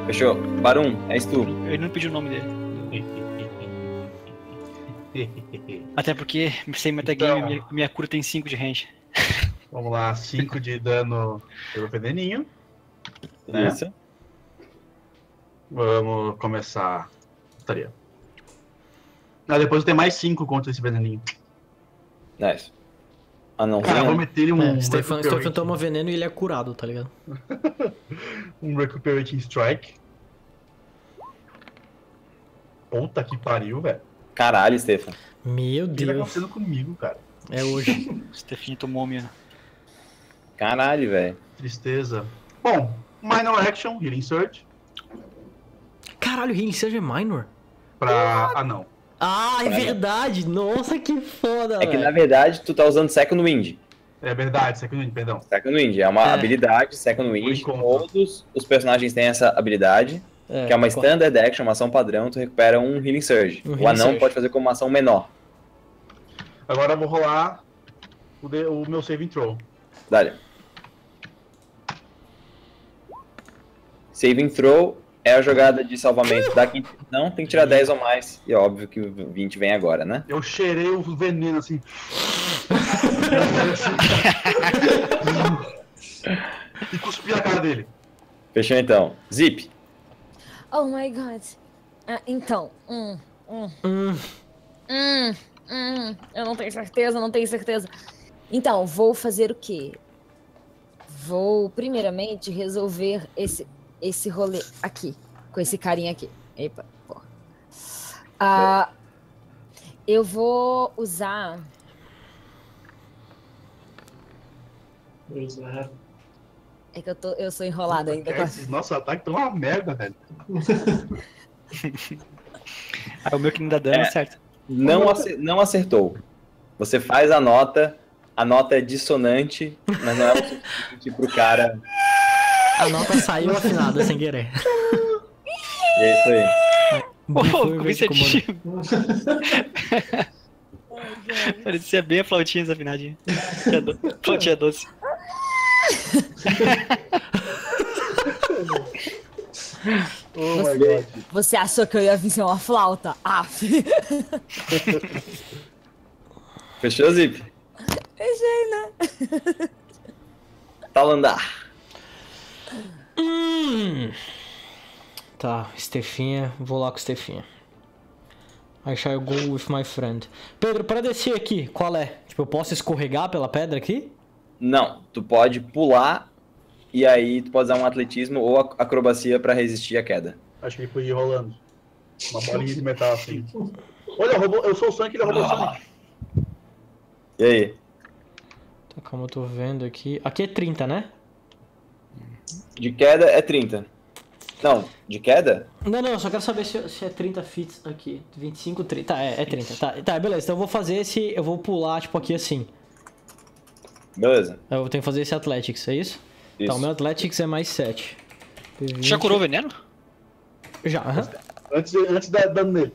Fechou. Barum, és tu. Ele não pediu o nome dele. Até porque, sem metagame, Então. minha cura tem 5 de range. Vamos lá, 5 de dano pelo veneninho. Né? Isso. Vamos começar. Estaria. Depois eu tenho mais 5 contra esse veneninho. Nice. Cara, eu vou Anãozinho. meter ele Stefan Recuperate- toma veneno e ele é curado, tá ligado? um Recuperating Strike. Puta que pariu, velho. Caralho, Stefan. Meu O que tá Deus. acontecendo comigo, cara? É hoje. O Stefinho tomou a minha. Caralho, velho. Tristeza. Bom, Minor Action, Healing Surge. Caralho, Healing Surge é minor? Pra. Ah, não. Ah, é verdade! Nossa, que foda, É que velho. na verdade tu tá usando Second Wind. É verdade, Second Wind, perdão. Second Wind é uma É. habilidade, Second Wind. encontro. Todos os personagens têm essa habilidade, que é uma Standard Action, uma ação padrão, tu recupera um Healing Surge. Um O Healing anão Surge. pode fazer como uma ação menor. Agora eu vou rolar o meu saving throw. Dale. Saving Throw é a jogada de salvamento da quinta. Não, tem que tirar 10 ou mais. E é óbvio que o 20 vem agora, né? Eu cheirei o veneno assim. E cuspi a cara dele. Fechou então. Zip. Oh my god. Então. Eu não tenho certeza, não tenho certeza. Então, vou fazer o quê? Vou, primeiramente, resolver esse rolê aqui. Com esse carinha aqui. Epa, porra. Eu vou usar... É que eu sou enrolada ainda. Esses nossos ataques estão uma merda, velho. Ah, o meu que não dá dano, certo. Não acertou. Você faz a nota é dissonante, mas não é o suficiente pro cara. A nota saiu afinada sem querer. É isso aí. Pô, Bufou em como vez de isso é comando. Parecia bem a flautinha desafinadinha. Flautinha doce. Oh my god. Você achou que eu ia vir ser uma flauta? Fechou, Zip? Fechei, né? Talandar. Tá, Stefinha. Vou lá com Stefinha. I shall go with my friend. Pedro, pra descer aqui, qual é? Tipo, eu posso escorregar pela pedra aqui? Não, tu pode pular e aí tu pode usar um atletismo ou acrobacia pra resistir à queda. Acho que ele foi ir rolando. Uma bolinha de metal assim. Olha, eu sou o Sonic, ele roubou o Sonic. E aí? Tá, calma, eu tô vendo aqui. Aqui é 30, né? De queda é 30. Não, de queda? Não, eu só quero saber se é 30 feet aqui. 25, 30. Tá, é 30. Tá, beleza. Então eu vou fazer esse... Eu vou pular, tipo, aqui assim. Beleza. Eu tenho que fazer esse Athletics, é isso? Isso. Tá, o meu Athletics é mais 7. P20. Já curou o veneno? Já, aham. Antes da dano nele.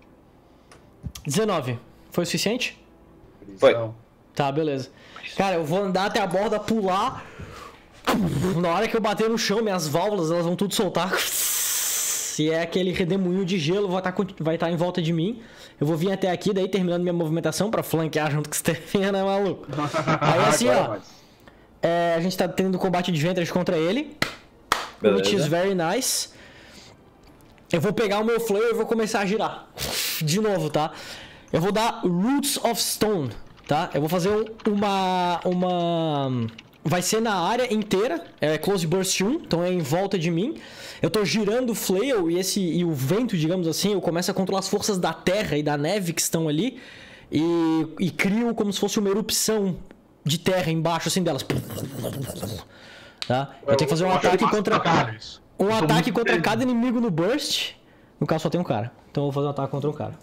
19. Foi o suficiente? Foi. Então, Tá, beleza. Cara, eu vou andar até a borda, pular. Na hora que eu bater no chão, minhas válvulas elas vão tudo soltar. Se é aquele redemoinho de gelo, vai estar em volta de mim. Eu vou vir até aqui, daí terminando minha movimentação pra flanquear junto com o Stefan, né, maluco? Aí assim, ó. A gente tá tendo combate de Vantage contra ele. Which is Beleza. very nice. Eu vou pegar o meu flare e vou começar a girar. De novo, tá? Eu vou dar Roots of Stone, tá? Eu vou fazer uma... Vai ser na área inteira, é Close Burst 1, então é em volta de mim. Eu tô girando o flail e o vento, digamos assim, eu começo a controlar as forças da terra e da neve que estão ali. E crio como se fosse uma erupção de terra embaixo, assim, delas. Tá? Eu tenho que fazer um ataque contra... Um ataque contra cada inimigo no burst. No caso só tem um cara. Então eu vou fazer um ataque contra um cara.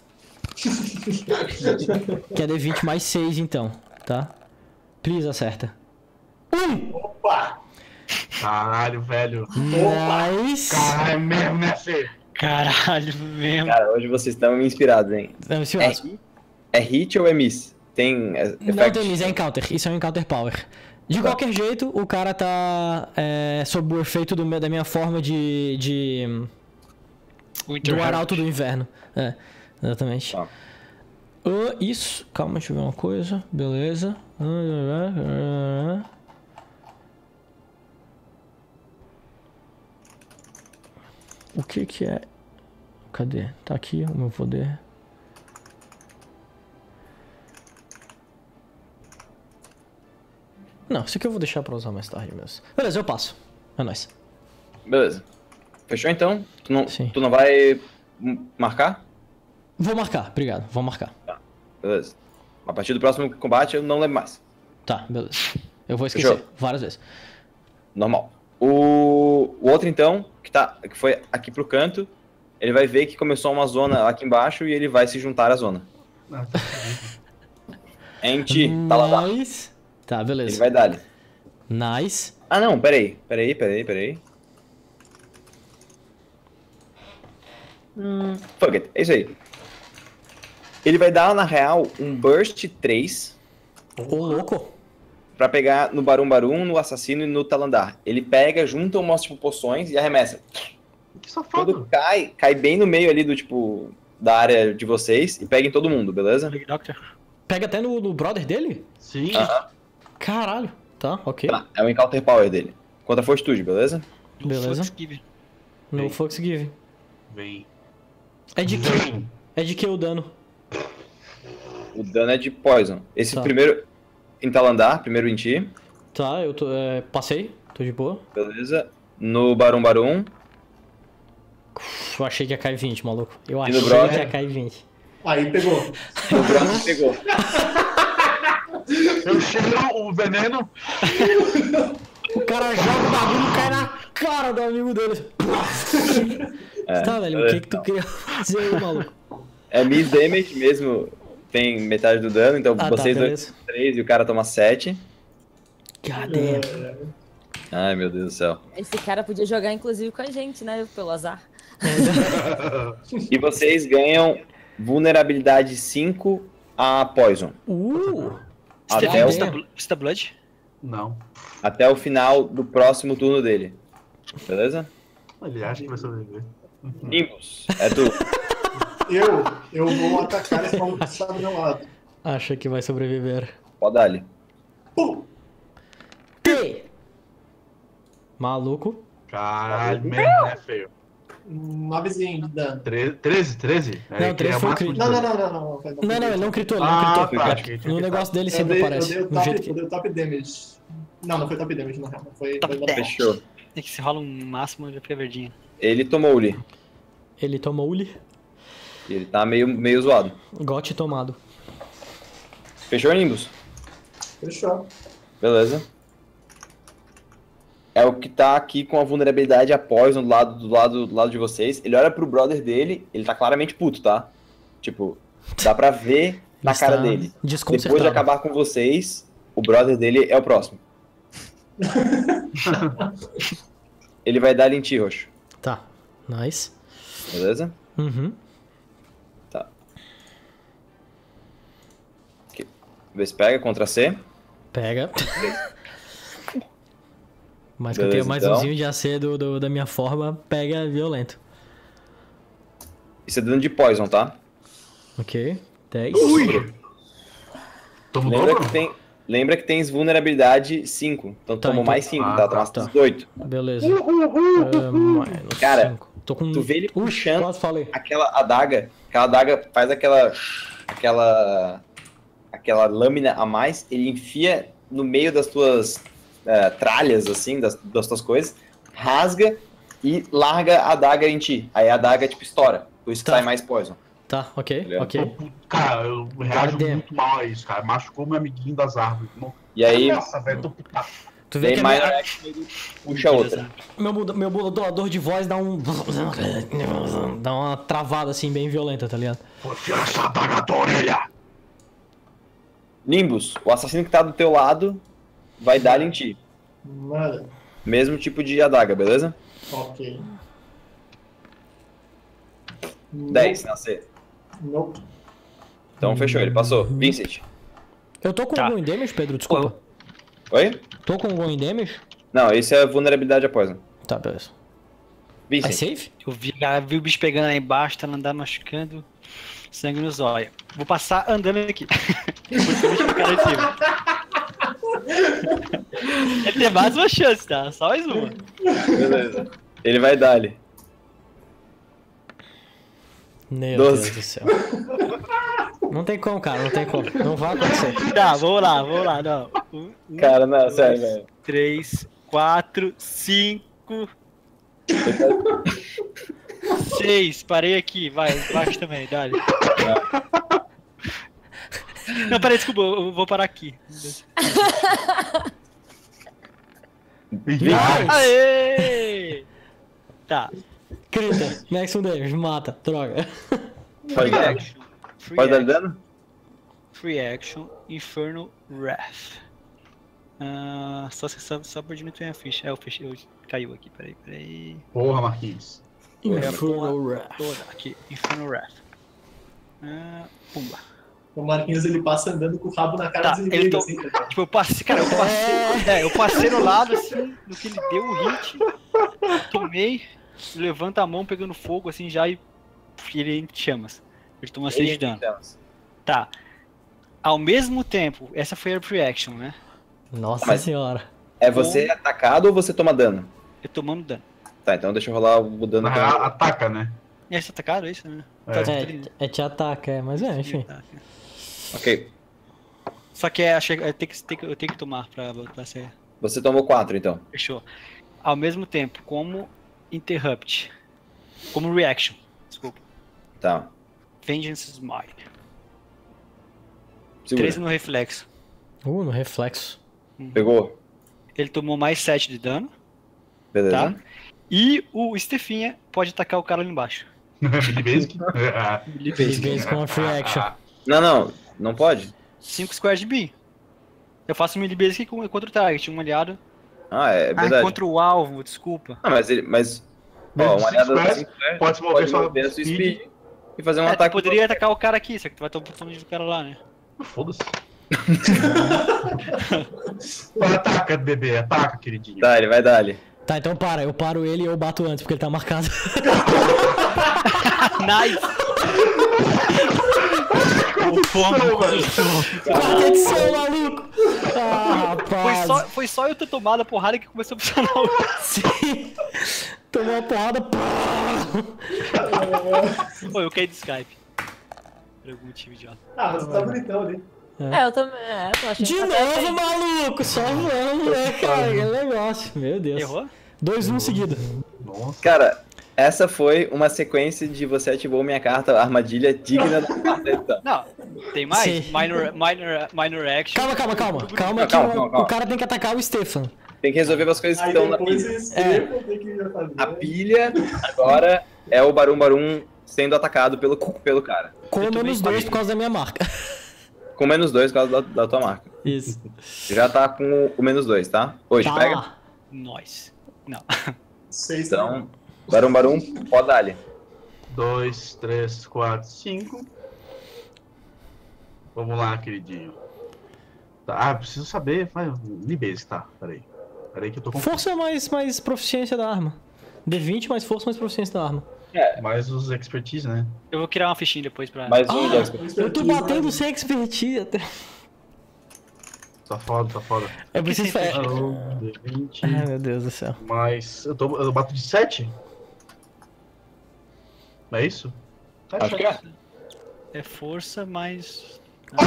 Que é D20 mais 6 então, tá? Please, acerta. Opa! Caralho, velho. Nice! Caralho, é mesmo, né, Fê? Caralho, mesmo. Cara, hoje vocês estão inspirados, hein? Não, isso é É hit ou é miss? Tem não effect? tem miss, é encounter. Isso é um encounter power. De qualquer jeito, o cara tá sob o efeito da minha forma do Arauto do Inverno. É, exatamente. Tá. Isso, calma, deixa eu ver uma coisa. Beleza. O que é? Cadê? Tá aqui o meu poder. Não, isso aqui eu vou deixar pra usar mais tarde mesmo. Beleza, eu passo. É nóis. Beleza. Fechou então? Sim. Tu não vai marcar? Vou marcar, obrigado. Vou marcar. Beleza. A partir do próximo combate eu não lembro mais. Tá, beleza. Eu vou esquecer Fechou. várias vezes. Normal. O outro então, que foi aqui pro canto, ele vai ver que começou uma zona aqui embaixo e ele vai se juntar à zona. Enti, tá lá. Nice. Tá, Ele beleza. vai dar ali. Nice. Ah não, peraí. Fuck it, é isso aí. Ele vai dar, na real, um Burst 3 Ô, louco. pra pegar no Barum Barum, no Assassino e no Talandar. Ele pega, junta umas tipo, poções e arremessa. Que Quando safado. cai bem no meio ali do tipo da área de vocês e pega em todo mundo, beleza? Big Doctor. Pega até no brother dele? Sim. Caralho. Tá, ok. Tá, é o Encounter Power dele. Contra a Fortitude, beleza? Beleza. Esquive. No Fox Give. Vem. É de que? Vem. É de que o dano? O dano é de Poison. Esse Tá. primeiro em Talandar, primeiro em ti, Tá, eu tô. Passei, tô de boa. beleza? No Barum Barum, Eu achei que ia cair 20, maluco. Eu E no achei brother? que ia cair 20. Aí pegou. o Bronze pegou. Eu cheiro o veneno. O cara joga o bagulho e cai na cara do amigo dele. Tá, velho, o que tu queria fazer aí, maluco? É miss damage mesmo, tem metade do dano, então Ah, tá, vocês dois beleza. 3 e o cara toma 7. Cadê? Ai, meu Deus do céu. Esse cara podia jogar, inclusive, com a gente, né? Pelo azar. E vocês ganham vulnerabilidade 5 a Poison. Você Até tem Vista Blood? Não. Até o final do próximo turno dele. Beleza? Ele acha que vai sobreviver. Nimbus, é tu. Eu vou atacar esse maluco que está do meu lado. Acha que vai sobreviver. Pode dar ali. Pum! Maluco. Caralho, mesmo, né, feio? 9zinho de dano. 13? Não, 13 foi o crítico. Não. Não, ele não critou, ele não Ah, critou. tá. Achei que No tinha negócio dele Eu sempre dei, aparece. eu dei o Do top, jeito que... eu dei o top damage. Não foi top damage, na real. Foi normal. Fechou. É que se rola um máximo, já fica verdinho. Ele tomou-lhe. Ele tomou-lhe. E ele tá meio zoado. Gote tomado. Fechou, Nimbus? Fechou. Beleza. É o que tá aqui com a vulnerabilidade a Poison do lado de vocês. Ele olha pro brother dele, ele tá claramente puto, tá? Tipo, dá pra ver na Ele cara está dele. desconcertado. Depois de acabar com vocês, o brother dele é o próximo. Ele vai dar em ti, Roxo. Tá, nice. Beleza? Uhum. Tá. Aqui. Vê se pega contra C. Pega. Mas que eu Beleza, tenho mais então. umzinho de AC da minha forma, pega violento. Isso é dano de Poison, tá? Ok. 10. Toma Lembra dobro? que, lembra que tens vulnerabilidade 5. Então Tá, tomou então- mais 5, Ah, tá? Tomaste tá. 18. Beleza. Menos Cara, 5. Tô com... tu vê ele puxando Quase falei. aquela adaga faz aquela lâmina a mais, ele enfia no meio das tuas tralhas, assim, das tuas coisas, rasga e larga a adaga em ti. Aí a adaga, tipo, estoura. Por isso que Tá. sai mais poison. Tá, ok, Entendeu? ok. Cara, eu reajo Goddamn. muito mal a isso, cara. Machucou meu amiguinho das árvores. E aí, Nossa, velho, tô puta. Tu vê vem que mais minha- ele puxa outra. meu modulador de voz dá um... Dá uma travada assim, bem violenta, tá ligado? Vou tirar essa adaga da orelha. Nimbus, o assassino que tá do teu lado vai dar em ti. Mano, Mesmo tipo de adaga, beleza? ok. 10 na C. Nope. Então fechou, ele passou. Vincent, Eu tô com Tá. algum damage, Pedro? Desculpa. Oi? Tô com going damage? Não, isso é vulnerabilidade a poison. Tá, beleza. É Vincent. safe? Eu vi o bicho pegando lá embaixo, tá andando machucando, sangue nos olhos. Vou passar andando aqui. Porque eu vou ficar em cima. Ele tem mais uma chance, tá? Só mais uma. Beleza. Ele vai dar ali. Meu 12. Deus do céu. Não tem como, cara, não tem como. Não vai acontecer. Tá, vamos lá, não. Cara, não, sério, velho. 3, 4, 5, 6. Parei aqui, vai, embaixo também, dale. Não, peraí, desculpa, eu vou parar aqui. Aê! Tá. Crita, maximum damage, mata, droga. Pode dar. Action. Pode dar dano? Free action, Infernal Wrath. Só por diminuir a ficha. Caiu aqui, peraí. Porra, Marquinhos. Infernal Wrath. Aqui, Infernal Wrath. Pumba. O Marquinhos ele passa andando com o rabo na cara Tá, dos ele inimigos, tô, assim, tá? tipo, eu passei no lado, assim, no que ele deu o hit, tomei, levanta a mão pegando fogo, assim, já e ele em chamas. Ele toma 6 de dano. Tá. Ao mesmo tempo, essa foi a reaction, né? Nossa Mas- senhora. É você atacado ou você toma dano? Eu tomando dano. Tá, então deixa eu rolar o dano. Na real, ataca, né? E esse atacado, é isso, né? É. É te ataca, mas enfim. Tá. Ok. Só que eu tenho que tomar pra ser. Você tomou 4, então. Fechou. Ao mesmo tempo, como interrupt. Como reaction. Desculpa. Tá. Vengeance is mine. Segura. 13 no reflexo. No reflexo. Pegou? Ele tomou mais 7 de dano. Beleza. Tá. E o Stefinha pode atacar o cara ali embaixo. Ele basic? Ele fez com a free action. Não pode? 5 squares de B. Eu faço melee basic contra o target, um aliado. Ah, é verdade. Contra o alvo, desculpa. Não, mas ó, uma aliada assim, Pode se mover pode só mover a sua speed e fazer um Tu ataque. poderia atacar o cara aqui, só que tu vai estar botando do cara lá, né? Foda-se. Ataca, bebê. Ataca, queridinho. Tá, ele vai dar ali. Tá, então para. Eu paro ele e eu bato antes, porque ele tá marcado. Nice! Quarta edição, maluco! Ah, rapaz. Foi só eu ter tomado a porrada que começou a funcionar. Sim. Tomou uma porrada. Pô, eu caí do Skype. Por algum motivo idiota. Ah, mas tá bonitão ali. Eu também. Tô achando De que tá novo, bem. maluco! Só voando, né, cara? Que negócio. Meu Deus. Errou? 2-1 seguido. Nossa. Cara, essa foi uma sequência de você ativou minha carta armadilha digna da quarta edição. Não, tem mais? Sim. Minor action. Calma, o cara tem que atacar o Stefan. Tem que resolver as coisas que Aí estão na depois pilha. eles escrevam, tem que já fazer. A pilha agora é o Barum sendo atacado pelo cara. Com Eu tomei menos 2 por causa da minha marca. Com menos 2 por causa da tua marca. Isso. Já tá com o menos 2, tá? Hoje, Tá pega. lá. Nós. Não. 6 Então, Barum, pode dar ali. 2, 3, 4, 5. Vamos lá, queridinho. Tá, preciso saber. Vai, basic, tá? Peraí que eu tô com Força mais proficiência da arma. D20 mais força mais proficiência da arma. mais os expertise, né? Eu vou criar uma fichinha depois pra. Mais um de Eu tô batendo sem expertise até. Tá foda. Eu preciso fazer. D20. Ai, meu Deus do céu. Mas eu bato de 7? Não é isso? Acho que é. É força mais.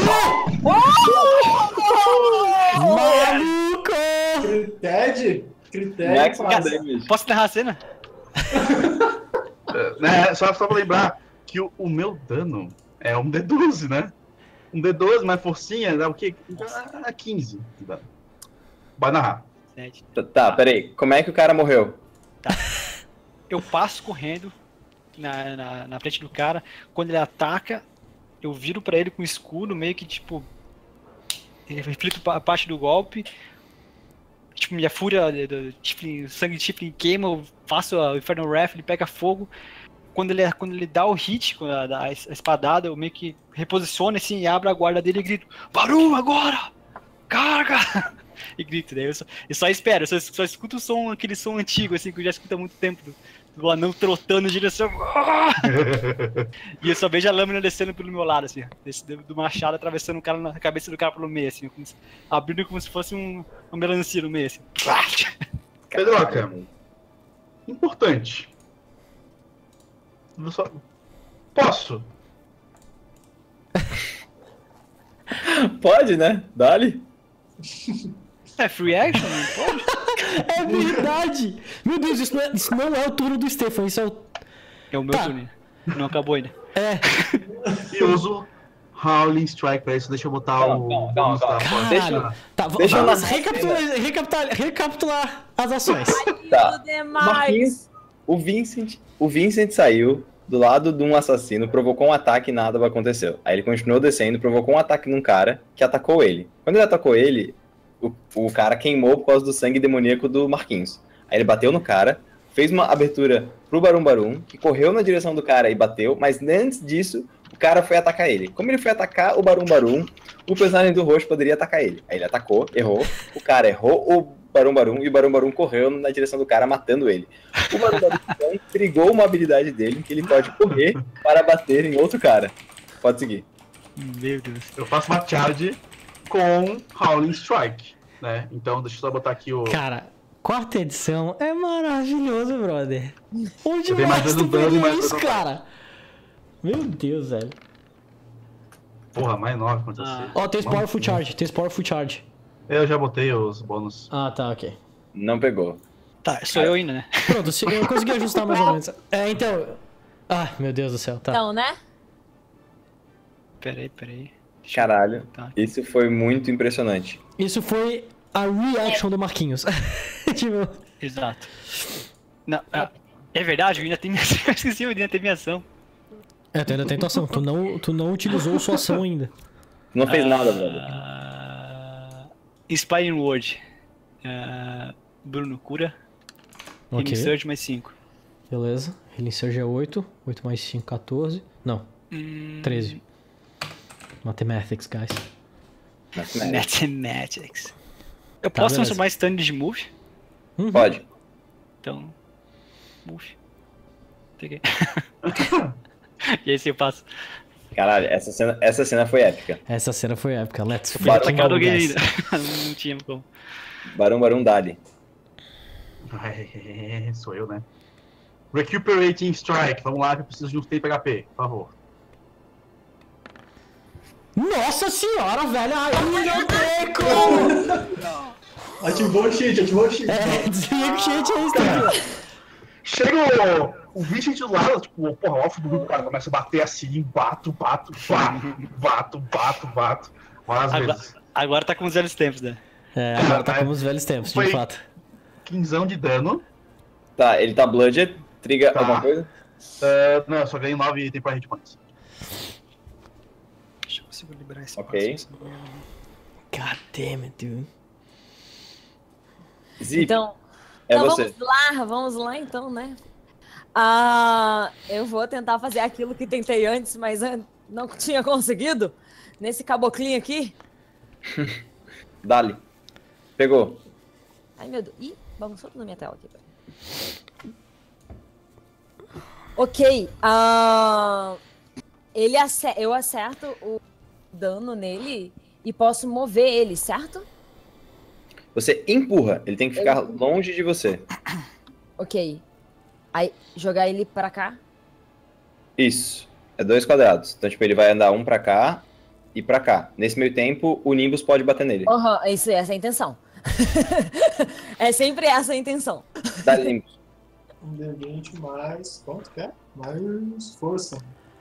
Maluco! Critério Max passa. damage. Posso narrar a cena? Né, só pra lembrar que o meu dano é um D12, né? Um D12 mais forcinha dá o quê? Dá 15 de dano. Vai narrar. 7. Tá, peraí. Como é que o cara morreu? Eu passo correndo na frente do cara. Quando ele ataca, eu viro pra ele com o escudo, meio que tipo. Eu reflito a parte do golpe. Tipo, minha fúria, o sangue de Tiflin queima, eu faço o Infernal Wrath, ele pega fogo. Quando ele dá o hit com a espadada, eu meio que reposiciono assim e abro a guarda dele e grito: Barum, agora! Carga! e grito, daí eu só espero, eu só escuto o som, aquele som antigo, assim, que eu já escuto há muito tempo, do anão trotando em direção. E eu só vejo a lâmina descendo pelo meu lado, assim, do machado atravessando o cara na cabeça do cara pelo meio, assim, abrindo como se fosse uma melancia no meio, assim. Pedroca, importante. Posso? Pode, né? Dá-lhe. É free action, não pode? É verdade! Meu Deus, isso não é o turno do Stefan, isso é o... É o meu turno. Não acabou ainda. É. E uso Howling Strike pra isso. Deixa eu botar o... Calma. Caralho. Tá, deixa eu vamos narrar recapitular as ações. Tá. Demais. Marquinhos, o Vincent saiu do lado de um assassino, provocou um ataque e nada aconteceu. Aí ele continuou descendo, provocou um ataque num cara que atacou ele. Quando ele atacou ele, o cara queimou por causa do sangue demoníaco do Marquinhos. Aí ele bateu no cara, fez uma abertura pro Barum Barum, que correu na direção do cara e bateu, mas antes disso, o cara foi atacar ele. Como ele foi atacar o Barum Barum, o personagem do roxo poderia atacar ele. Aí ele atacou, errou, o cara errou o Barum Barum e o Barum Barum correu na direção do cara, matando ele. O Barum Barum então trigou uma habilidade dele, que ele pode correr para bater em outro cara. Pode seguir. Meu Deus. Eu faço uma charge com Howling Strike, né? Então deixa eu só botar aqui o... Cara, quarta edição é maravilhoso, brother. Onde Eu tenho mais mais tu dano, pegou mais isso, dano. cara? Meu Deus, velho. Porra, mais 9 contra Ah. você. Ó, tem Powerful Charge, Eu já botei os bônus. Ah, tá, ok. Não pegou. Tá, sou eu ainda, né? Pronto, eu consegui ajustar mais ou menos. É, então... Ah, meu Deus do céu, tá. Então, né? Peraí. Caralho, Tá. isso foi muito impressionante. Isso foi a reaction do Marquinhos. Tipo... Exato. Não, é verdade, eu ainda tenho minha ação. Eu esqueci, eu ainda tenho minha ação. É, tu ainda tem tua ação. Tu não utilizou sua ação ainda. Não fez nada, brother. Inspiring Word. Bruno cura. Ok. Healing Surge mais 5. Beleza. Healing Surge é 8. 8 mais 5, 14. Não, 13. Mathematics, guys. Mathematics. Eu Tá, posso beleza. transformar stand de move? Uhum. Pode. Então. Move. Peguei. E aí se eu passo. Caralho, essa cena foi épica. Essa cena foi épica. Let's Fui fucking atacado go, alguém guys. ainda. Não tinha como. Barum Barum Dali. Ai, sou eu, né? Recuperating Strike. Vamos lá que eu preciso de uns tempo HP, por favor. Nossa senhora, velho. Ai, meu Deus. Ativou o cheat. É, desliga o cheat aí, Stefan. Chega o Vincent do lado, tipo, porra, off do grupo, cara, começa a bater assim, bato. Várias vezes. Agora tá com os velhos tempos, né? É, agora tá como os velhos tempos, de Foi- fato. 15 de dano. Tá, ele tá blooded, triga Tá. alguma coisa? Não, eu só ganhei 9 tempo hit points. Deixa eu conseguir liberar esse Ok. passo. God damn it, dude. Zip, Então, é então você. vamos lá então, né? Eu vou tentar fazer aquilo que tentei antes, mas não tinha conseguido. Nesse caboclinho aqui. Dali. Pegou. Ai, meu Deus. Ih, bagunçou tudo na minha tela aqui. Ok. Eu acerto o dano nele e posso mover ele, certo? Você empurra, ele tem que ficar longe de você. Ok. Aí, jogar ele pra cá. Isso. É 2 quadrados. Então, tipo, ele vai andar um pra cá e pra cá. Nesse meio tempo, o Nimbus pode bater nele. Aham, essa é a intenção. É sempre essa a intenção. Dá Nimbus. Um D20 mais. Quanto que é? Mais força.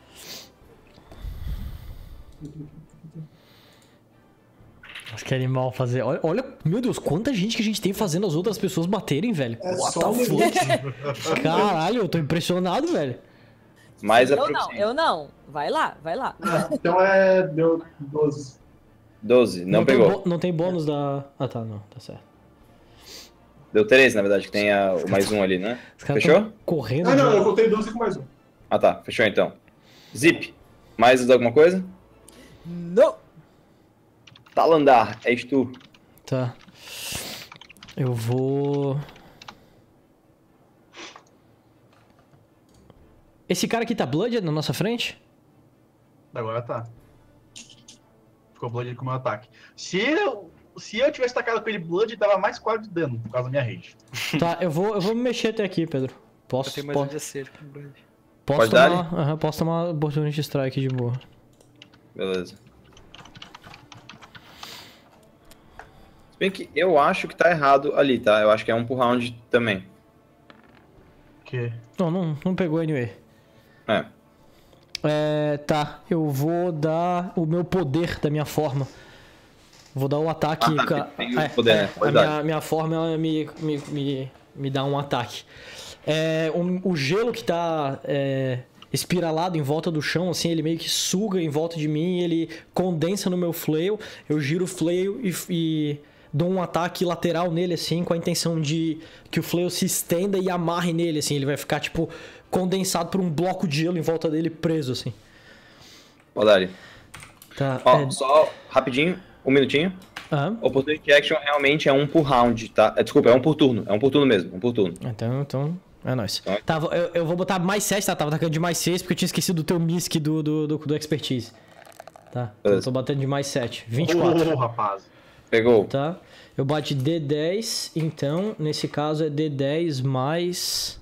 Acho que é animal fazer. Olha, meu Deus, quanta gente que a gente tem fazendo as outras pessoas baterem, velho. É What só um the fuck? D20. Caralho, eu tô impressionado, velho. Mais a Eu não. Vai lá. Então deu 12. 12, não tem pegou. não tem bônus da. Ah, tá, não, tá certo. Deu 13, na verdade, que tem o mais um ali, né? Os caras Fechou? tão correndo. Ah, não, de- eu contei 12 com mais um. Ah, tá. Fechou, então. Zip. Mais alguma coisa? Não. Talandar, és tu. Tá. Eu vou... Esse cara aqui tá blooded na nossa frente? Agora tá. Ficou blood com o meu ataque. Se eu tivesse tacado com ele blood, dava mais 4 de dano, por causa da minha rage. Tá, eu vou me mexer até aqui, Pedro. Eu Posso, tenho mais um posso, 16 com Blood. posso Pode dar, tomar... Aham, posso tomar Opportunity Strike de boa. Beleza. Se bem que eu acho que tá errado ali, tá? Eu acho que é 1 por round também. Que? Não pegou anyway. Tá, eu vou dar o meu poder da minha forma. Vou dar o ataque. Tem o poder, né? Pode dar. Minha forma ela me dá um ataque. O gelo que tá espiralado em volta do chão, assim, ele meio que suga em volta de mim, ele condensa no meu flail. Eu giro o flail e dou um ataque lateral nele, assim, com a intenção de que o flail se estenda e amarre nele, assim. Ele vai ficar, tipo, condensado por um bloco de gelo em volta dele, preso, assim. Pode dar ali. Tá, Ó, só rapidinho, 1 minutinho. Aham. Opportunity Action realmente é 1 por round, tá? Desculpa, é 1 por turno. É 1 por turno mesmo, 1 por turno. Então, é nóis. Tá. Tá, eu vou botar mais 7, tá? Tava atacando de mais 6 porque eu tinha esquecido do teu misc do Expertise. Tá, então eu tô batendo de mais 7. 24. Rapaz. Pegou. Tá? Eu bati D10, então, nesse caso é D10 mais...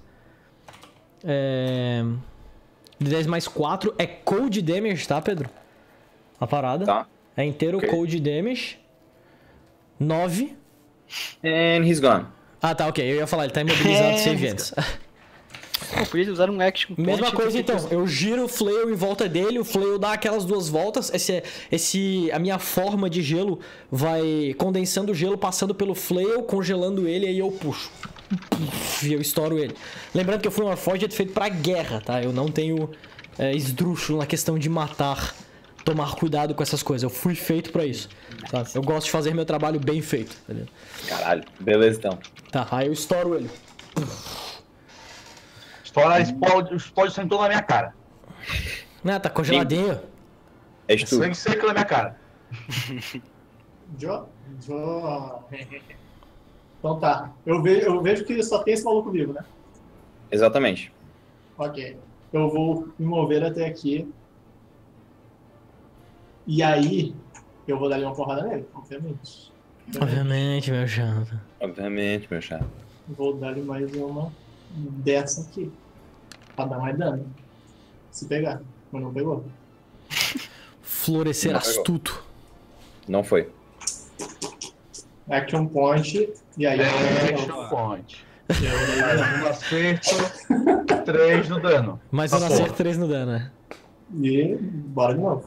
D10 mais 4 é cold damage, tá, Pedro? A parada. Tá. É inteiro Ok. cold damage. 9. And he's gone. Ah, tá, ok. Eu ia falar, ele tá imobilizado sem eventos. Pô, podia usar um action point. Mesma coisa do que então, eu giro o flail em volta dele, o flail dá aquelas 2 voltas, a minha forma de gelo vai condensando o gelo, passando pelo flail, congelando ele, aí eu puxo. E eu estouro ele. Lembrando que eu fui uma Forged feito pra guerra, tá? Eu não tenho esdrúxulo na questão de matar, tomar cuidado com essas coisas. Eu fui feito pra isso, tá? Eu gosto de fazer meu trabalho bem feito, entendeu? Caralho. Beleza, então. Tá, aí eu estouro ele. Explode sentou na minha cara. Ah, tá congeladinho. É tu. Sangue seco na minha cara. Jo. Então tá. Eu vejo que só tem esse maluco vivo, né? Exatamente. Ok. Eu vou me mover até aqui. E aí, eu vou dar uma porrada nele, obviamente. Obviamente, meu chato. Obviamente, meu chapa. Vou dar-lhe mais uma dessa aqui. Pra dar mais dano. Se pegar. Mas não pegou. Florescer Não pegou. astuto. Não foi. Action point. E aí Action point. Um acerto, 3 no dano. Mais Tá um bom. acerto, 3 no dano, né? E bora de novo.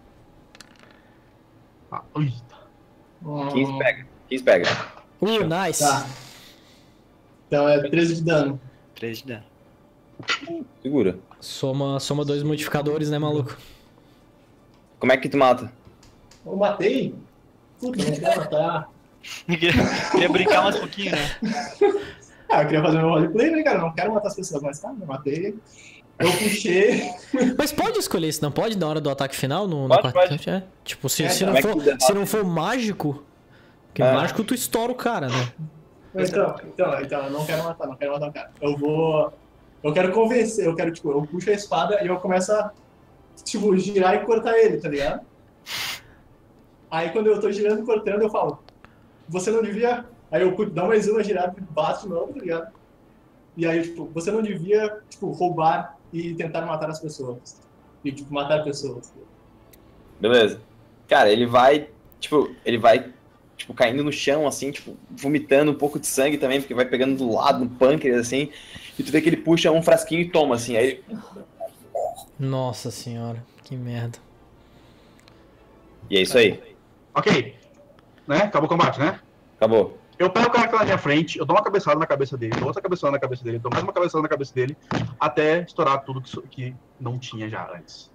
Eita. 15 pega. 15 pega. Nice. Tá. Então é 13 de dano. 3 de dano. Segura. Soma 2 modificadores, né, maluco? Como é que tu mata? Eu matei? Puta, não quero matar. Queria brincar mais um pouquinho, né? Ah, eu queria fazer meu roleplay, né, cara? Eu não quero matar as pessoas, mas tá, eu matei. Eu puxei. Mas pode escolher isso, não pode? Na hora do ataque final? No Pode, quarto pode. É? Tipo, se Como não é que for, derrota? se não for mágico... Porque mágico tu estoura o cara, né? Então, eu não quero matar o cara. Eu quero convencer, eu puxo a espada e eu começo a, girar e cortar ele, tá ligado? Aí quando eu tô girando e cortando, eu falo, você não devia... Aí eu dou mais uma girada e bato de novo, tá ligado? E aí, você não devia, roubar e tentar matar as pessoas. E, matar pessoas. Beleza. Cara, ele vai, caindo no chão, assim, vomitando um pouco de sangue também, porque vai pegando do lado, no pâncreas, assim, e tu vê que ele puxa um frasquinho e toma, assim, aí ele... Nossa senhora, que merda. E é isso aí. Ok. Né? Acabou o combate, né? Acabou. Eu pego o cara que tá na minha frente, eu dou uma cabeçada na cabeça dele, dou outra cabeçada na cabeça dele, dou mais uma cabeçada na cabeça dele, até estourar tudo que não tinha já antes.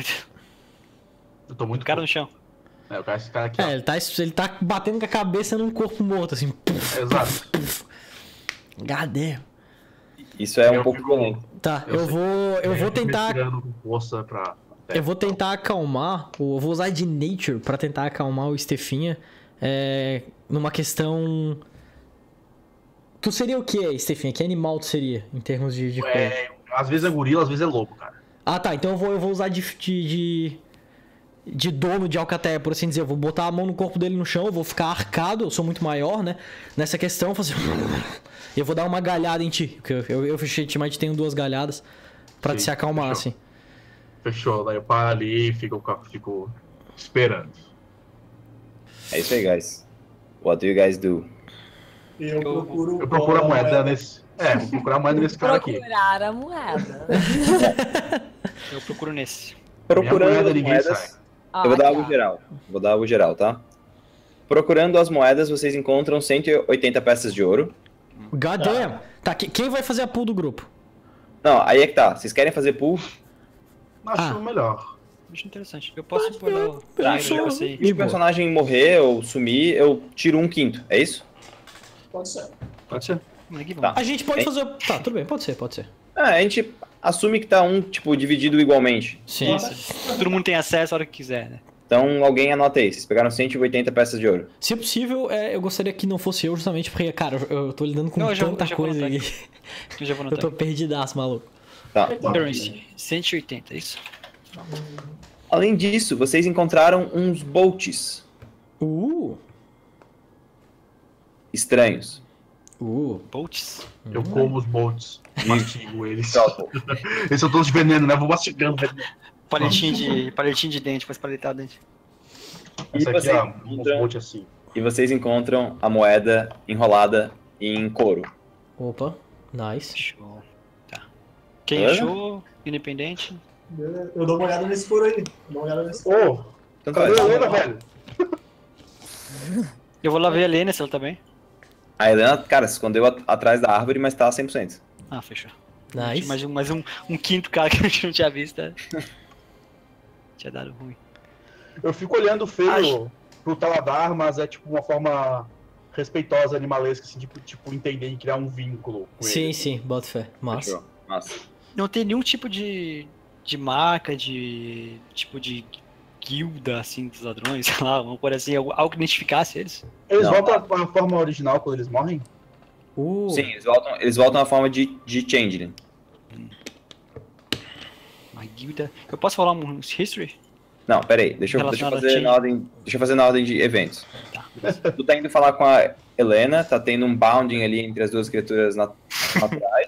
Eu tô muito... O cara no chão. Esse cara aqui, ó. Ele tá batendo com a cabeça num corpo morto, assim. Exato. God damn. Isso é um Eu pouco fico- violento. Tá, eu vou tentar... Respirando com força pra... Eu vou tentar acalmar, eu vou usar de Nature pra tentar acalmar o Stefinha numa questão Tu seria o que, Stephen? Que animal tu seria, em termos de cor? Às vezes é gorila, às vezes é lobo, cara. Ah, tá. Então eu vou usar de dono de Alcateia, por assim dizer. Eu vou botar a mão no corpo dele no chão, eu vou ficar arcado, eu sou muito maior, né? Nessa questão, fazer... Eu vou dar uma galhada em ti. Porque eu efetivamente tenho 2 galhadas pra te se acalmar, fechou. assim. Fechou, daí eu paro ali e fico esperando. É isso aí, guys. What do you guys do? Eu procuro. Eu procuro a moeda nesse. Vou procurar a moeda nesse cara aqui. Procurar a moeda. Eu procuro nesse. Procurando moeda as ninguém moedas. sai. Eu vou dar algo geral. Vou dar algo geral, tá? Procurando as moedas, vocês encontram 180 peças de ouro. God damn. Tá, quem vai fazer a pool do grupo? Não, aí é que tá. Vocês querem fazer pool? Acho melhor. Acho interessante. Eu posso pôr o primeiro de você. Se o personagem morrer ou sumir, eu tiro 1/5. É isso? Pode ser. Pode ser. Tá. A gente pode Hein? fazer... Tá, tudo bem. Pode ser. A gente assume que tá dividido igualmente. Sim. Todo mundo tem acesso a hora que quiser, né? Então alguém anota aí. Vocês pegaram 180 peças de ouro. Se possível, eu gostaria que não fosse eu, justamente porque, cara, eu tô lidando com Não, eu já tanta vou coisa anotar aqui. Eu já vou Eu anotar. tô perdidaço, maluco. Tá. Currency, 180, é isso? Além disso, vocês encontraram uns bolts estranhos. Bolts? Eu como os bolts. Mastigo eles. Pronto. Eles são todos de veneno, né? Vou mastigando veneno. Palitinho de dente, faz paletar o dente. Esse aqui, vocês ó, uns encontram- bolts assim. E vocês encontram a moeda enrolada em couro. Opa, nice. Show. Tá. Quem Beleza? achou? Independente? Eu dou uma olhada nesse couro aí. Ô, Então, cadê tá. a Helena, velho? Eu vou lá ver a Helena se ela tá bem. A Helena, cara, se escondeu atrás da árvore, mas tá 100%. Ah, fechou. Nice. Mais um quinto cara que a gente não tinha visto. Né? Tinha dado ruim. Eu fico olhando feio pro Taladar, mas é tipo uma forma respeitosa, animalesca, assim, tipo entender e criar um vínculo com ele. Sim, bota fé. Massa. Fechou. Massa. Não tem nenhum tipo de marca, tipo de guilda, assim, dos ladrões, sei lá, vamos por assim, algo que identificasse eles. Eles Não. voltam à forma original quando eles morrem? Sim, eles voltam à forma de Changeling. Uma guilda. Eu posso falar um history? Não, peraí, deixa eu Relacionado a fazer na ordem de eventos. Tá. Tu tá indo falar com a Helena, tá tendo um bounding ali entre as duas criaturas naturais.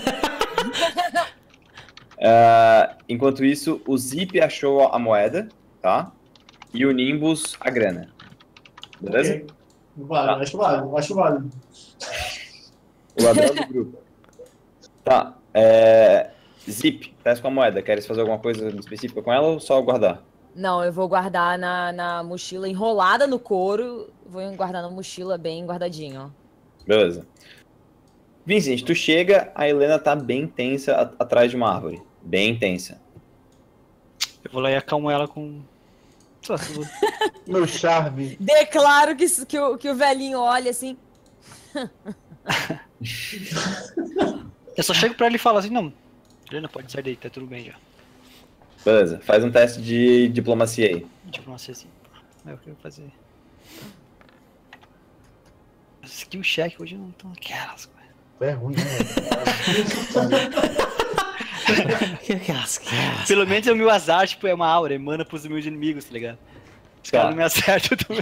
Enquanto isso, o Zip achou a moeda, tá? E o Nimbus a grana. Beleza? Ok. Vale, acho válido. O ladrão do grupo. Tá. Zip, desce com a moeda. Queres fazer alguma coisa específica com ela ou só guardar? Não, eu vou guardar na mochila enrolada no couro. Vou guardar na mochila bem guardadinho, ó. Beleza. Vincent, tu chega, a Helena tá bem tensa atrás de uma árvore. Bem tensa. Eu vou lá e acalmo ela com... Meu charme. Declaro que o velhinho olha assim. Eu só chego pra ele e falo assim, não, Helena, pode sair daí, tá tudo bem já. Beleza, faz um teste de diplomacia aí. Diplomacia assim, é o que eu vou fazer. Skill check hoje não estão aquelas coisas. É ruim, né? Pelo menos é o meu azar, tipo, é uma aura, emana pros meus inimigos, tá ligado? Os caras não me acertam também.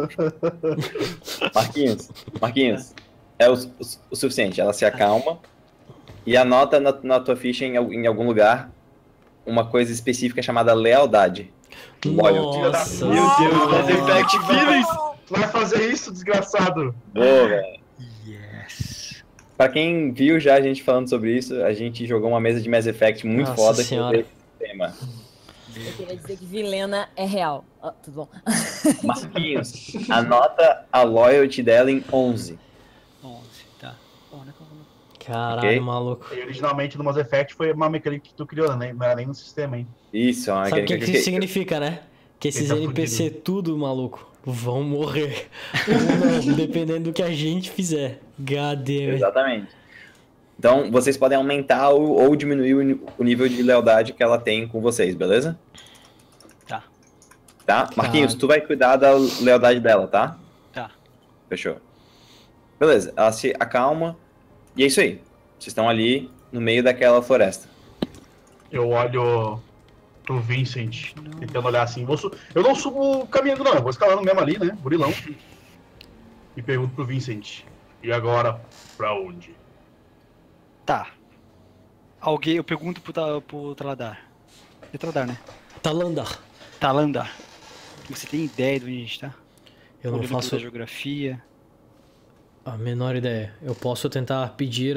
Marquinhos, é o suficiente. Ela se acalma e anota na tua ficha em algum lugar uma coisa específica chamada lealdade. Nossa. Meu Deus, Mass Effect Feelings! Tu vai fazer isso, desgraçado? Boa, velho. Yes. Pra quem viu já a gente falando sobre isso, a gente jogou uma mesa de Mass Effect muito Nossa foda senhora. que é esse tema. Eu queria dizer que Vilena é real. Ah, tudo bom. Marquinhos, anota a loyalty dela em 11. 11, tá. Bom, né? Caralho, Ok. maluco. E originalmente no Mass Effect foi uma mecânica que tu criou, né? Não era nem no sistema, hein? Isso, é uma Sabe o que mecânica isso significa, né? Que esses Ele tá NPC tudo, maluco, vão morrer. Ou não, dependendo do que a gente fizer. God damn it. Exatamente. Então, vocês podem aumentar ou diminuir o nível de lealdade que ela tem com vocês, beleza? Tá. Tá? Marquinhos, tu vai cuidar da lealdade dela, tá? Tá. Fechou. Beleza, ela se acalma. E é isso aí. Vocês estão ali no meio daquela floresta. Eu olho pro Vincent, tentando olhar assim. Eu não subo caminhando, não. Eu vou escalando mesmo ali, né? Burilão. E pergunto pro Vincent. E agora, pra onde? Tá. Eu pergunto pro Taladar. É Taladar, né? Talandar. Você tem ideia de onde a gente tá? Eu não Olhando faço toda a geografia. a menor ideia. Eu posso tentar pedir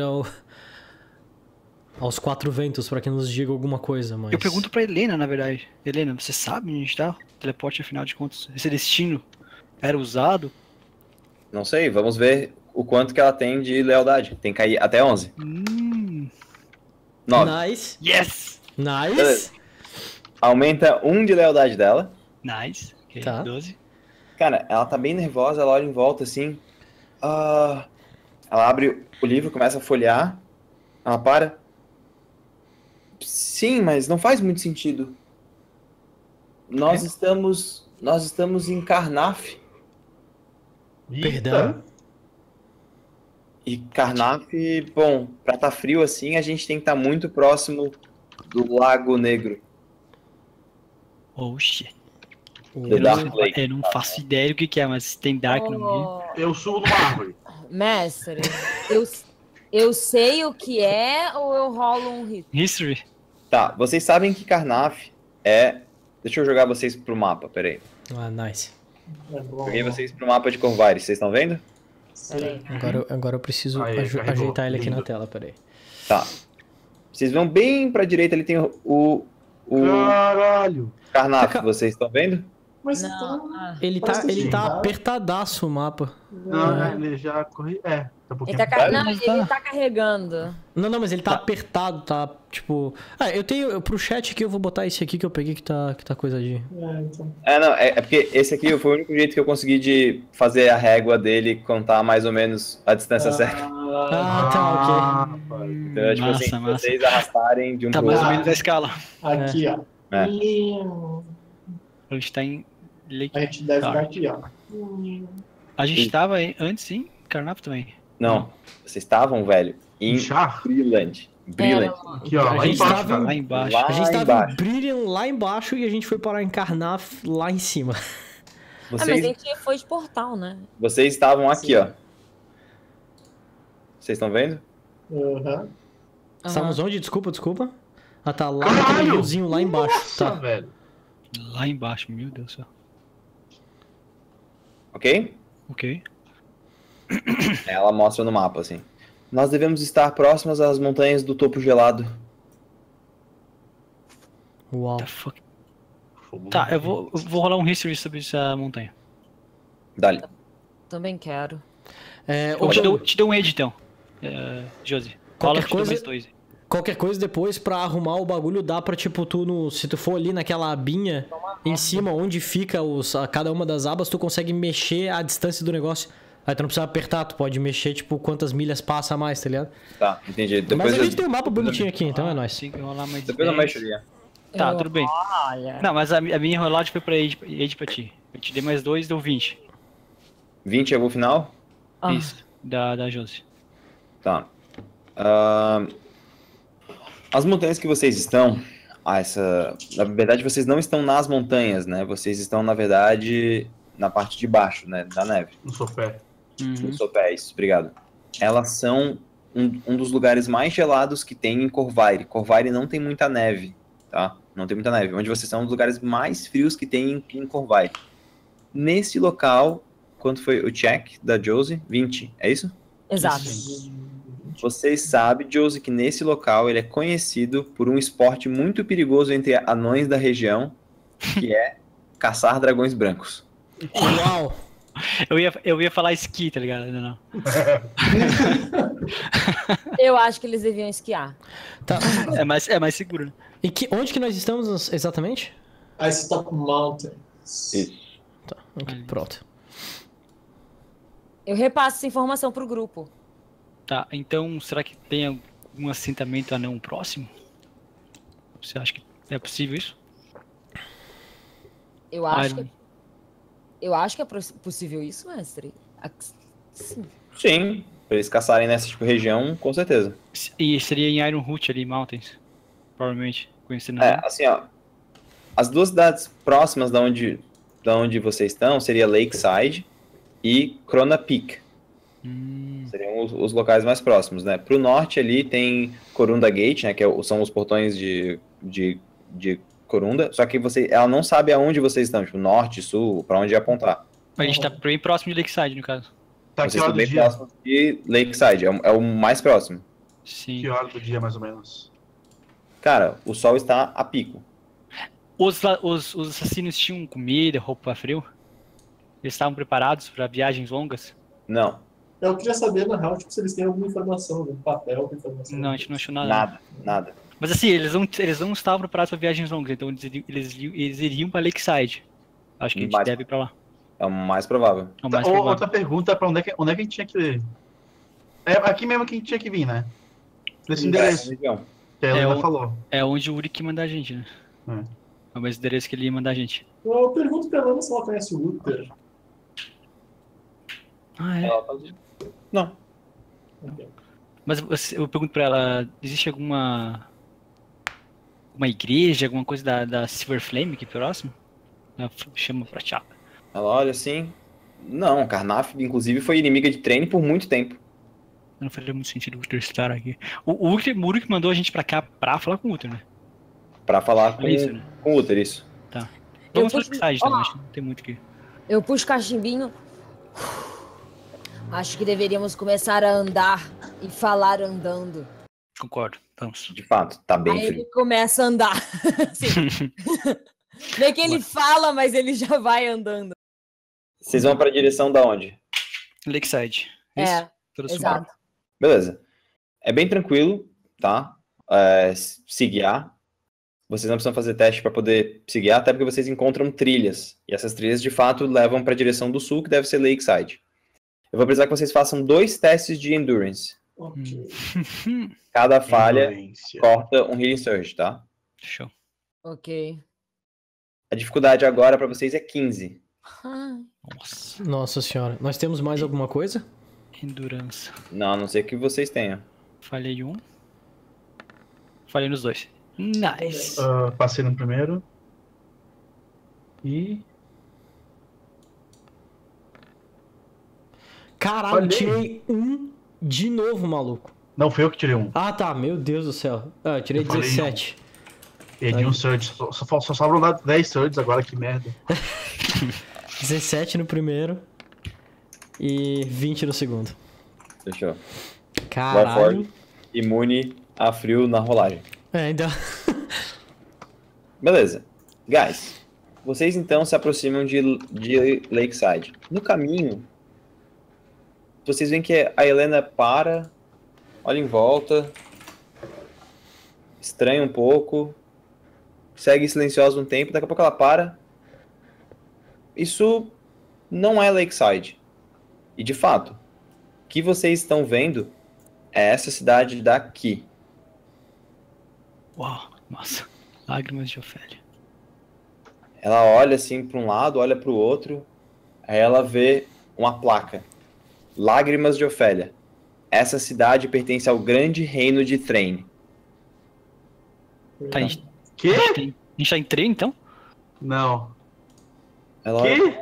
aos quatro ventos pra que nos diga alguma coisa, mas... Eu pergunto pra Helena, na verdade. Helena, você sabe onde a gente tá? O teleporte, afinal de contas, esse destino era usado? Não sei, vamos ver o quanto que ela tem de lealdade. Tem que cair até 11. 9. Nice. Yes! Nice. Beleza. Aumenta 1 de lealdade dela. Nice. Ok, Tá. 12. Cara, ela tá bem nervosa, ela olha em volta assim. Ela abre o livro, começa a folhear. Ela para. Sim, mas não faz muito sentido. Nós estamos em Karnaf. Perdão? E Karnaf, bom, pra tá frio assim, a gente tem que estar muito próximo do Lago Negro. Oh, shit. The Dark Lake. Eu não faço ideia do que é, mas tem Dark no meio. Eu subo numa árvore. Mestre, eu sei o que é ou eu rolo um hit? History? Tá, vocês sabem que Karnaf é... Deixa eu jogar vocês pro mapa, peraí. Ah, nice. É bom. Joguei vocês pro mapa de Corvares, vocês estão vendo? Peraí. Agora eu preciso Aí, carregou. ajeitar ele aqui na Lindo. tela, peraí. Tá. Vocês vão bem pra direita, ali tem o Caralho. Karnaf, vocês estão vendo? Mas Não, então, ah, Ele Parece que tá sim. apertadaço o mapa. Não, ele já corri. Tá um ele pouquinho. tá, não, Mas ele tá. tá carregando. Não, mas ele tá apertado, tá, tipo... eu tenho... Pro chat aqui eu vou botar esse aqui que eu peguei que tá coisadinho. então. Não, é porque esse aqui foi o único jeito que eu consegui de fazer a régua dele contar mais ou menos a distância certa. Ah, tá, ok. Rapaz. Então, tipo assim, se massa. vocês arrastarem de um Tá pro mais ou outro. menos a escala. Aqui, ó. É. A gente tá em Lake. A gente deve Tá. ficar aqui, ó. A gente tava antes em Karnap também. Não, vocês estavam, velho, em Char? Brilliant. Brilliant. Aqui, ó. A Lá gente embaixo, tava- cara. Lá embaixo. Lá A gente tava embaixo. em Brilliant lá embaixo e a gente foi parar em Karnaf lá em cima. Mas a Vocês, gente foi de portal, né? vocês estavam aqui, Sim. ó. Vocês estão vendo? Aham. Estávamos onde? Desculpa. Ah, tá lá Caralho! naquele riozinho lá embaixo. Nossa, Tá. velho. Lá embaixo, meu Deus do céu. Ok? Ok. Ela mostra no mapa, assim. Nós devemos estar próximas às montanhas do topo gelado. Uau. The fuck? Fogo. Tá, eu vou rolar um history sobre essa montanha. Dali. Também quero. Eu te dou um edge então. Josi. Rola, Qualquer te dou coisa- mais 2. Qualquer coisa depois pra arrumar o bagulho dá pra tipo se tu for ali naquela abinha em cima onde fica cada uma das abas, tu consegue mexer a distância do negócio. Aí tu não precisa apertar, tu pode mexer tipo quantas milhas passa a mais, tá ligado? Tá, entendi. Mas Depois, a gente tem um mapa bonitinho aqui, então é nóis. Tem que rolar mais depois eu 10. mexo ali. Tá, Eu- tudo bem. Olha. Não, mas a minha rolagem foi pra edge pra ti. Eu te dei mais 2, deu 20. 20 é o final? Ah, Isso, da Josi. Tá. As montanhas que vocês estão... Na verdade, vocês não estão nas montanhas, né? Vocês estão, na verdade, na parte de baixo, né? Da neve. No sopé. Nos sopés, obrigado. Elas são um dos lugares mais gelados que tem em Corvaire. Corvaire não tem muita neve, tá? Não tem muita neve. Onde vocês são um dos lugares mais frios que tem em Corvaire. Nesse local, quanto foi o check da Josie? 20, é isso? exato. Vocês sabem, Josie, que nesse local ele é conhecido por um esporte muito perigoso entre anões da região, que é caçar dragões brancos. Uau! Eu ia falar esqui, tá ligado? Não. Eu acho que eles deviam esquiar. Tá. É mais seguro, né? E onde que nós estamos exatamente? Ice Top Mountains. Isso. Tá, ok, pronto. Eu repasso essa informação pro grupo. Tá, então será que tem algum assentamento anão próximo? Você acha que é possível isso? Eu acho Iron. que, eu acho que é possível isso, mestre. Sim. Sim, pra eles caçarem nessa tipo, região, com certeza. E seria em Ironwood ali, Mountains. Provavelmente. Conhecendo Assim, ó. As duas cidades próximas da onde vocês estão seria Lakeside e Crona Peak. Seriam os locais mais próximos, né? Pro norte ali tem Corunda Gate, né? Que são os portões de Corunda. Só que ela não sabe aonde vocês estão, tipo, norte, sul, pra onde apontar. A gente tá bem próximo de Lakeside, no caso. Tá, que Vocês hora estão do bem dia? próximos de Lakeside, é o mais próximo. Sim. Que hora do dia, mais ou menos? Cara, o sol está a pico. Os assassinos tinham comida, roupa pra frio? Eles estavam preparados pra viagens longas? Não, Eu queria saber, na real, tipo, se eles têm alguma informação, algum papel, alguma informação. Não, a gente não achou nada. nada. Mas assim, eles não estavam preparados pra viagens longas, então eles iriam pra Lakeside. Acho que a gente Mas- deve ir pra lá. É o mais provável. É o mais Tá, provável. outra pergunta, pra onde é que a gente tinha que ir? É aqui mesmo que a gente tinha que vir, né? Nesse endereço, Região. que a Helena o- falou. É onde o Uri que manda a gente, né? É o mesmo endereço que ele ia mandar a gente. Eu pergunto pra ela se ela conhece o Uther. Ah, é? Não. Mas eu pergunto pra ela, existe alguma igreja, alguma coisa da Silver Flame aqui próximo? Ela chama pra chapa. Ela olha assim. Não, Karnaf, inclusive, foi inimiga de treino por muito tempo. Não faria muito sentido o Uther estar aqui. O Uri que mandou a gente pra cá pra falar com o Uther, né? Pra falar com, É isso, né? com o Uther, isso. Tá. Eu Vamos pra puxo- Lakeside Ó. também, acho que não tem muito aqui. Eu puxo o cachimbinho. Acho que deveríamos começar a andar e falar andando. Concordo, vamos. De fato, tá bem Aí frio. ele começa a andar. Assim. Não é que ele fala, mas ele já vai andando. Vocês vão pra direção da onde? Lakeside. É, Toda sua- exato. Beleza. É bem tranquilo, tá? Se guiar. Vocês não precisam fazer teste para poder se guiar, até porque vocês encontram trilhas. E essas trilhas, de fato, levam para a direção do sul, que deve ser Lakeside. Eu vou precisar que vocês façam 2 testes de Endurance. Ok. Cada falha Endurance. corta um Healing Surge, tá? Show. Ok. A dificuldade agora para vocês é 15. Ai, Nossa. Nossa senhora. Nós temos mais alguma coisa? Endurance. Não, a não ser que vocês tenham. Falhei um. Falhei nos dois. Nice. Passei no primeiro. E. Caralho, Falhei. tirei um de novo, maluco. Não, foi eu que tirei um. Ah, tá. Meu Deus do céu. Ah, eu tirei Eu falei 17. Perdi um surge. Só sobram 10 surges agora, que merda. 17 no primeiro. E 20 no segundo. Fechou. Caralho. Warforged, imune a frio na rolagem. Então. Beleza. Guys, vocês então se aproximam de Lakeside. No caminho, vocês veem que a Helena para, olha em volta, estranha um pouco, segue silenciosa um tempo, daqui a pouco ela para. Isso não é Lakeside. E de fato, o que vocês estão vendo é essa cidade daqui. Uau, nossa. Lágrimas de Ofélia. Ela olha assim para um lado, olha para o outro, aí ela vê uma placa. Lágrimas de Ofélia. Essa cidade pertence ao grande reino de Thrain. Tá, a gente Que? tá em treino, então? Não. Ela olha, Que?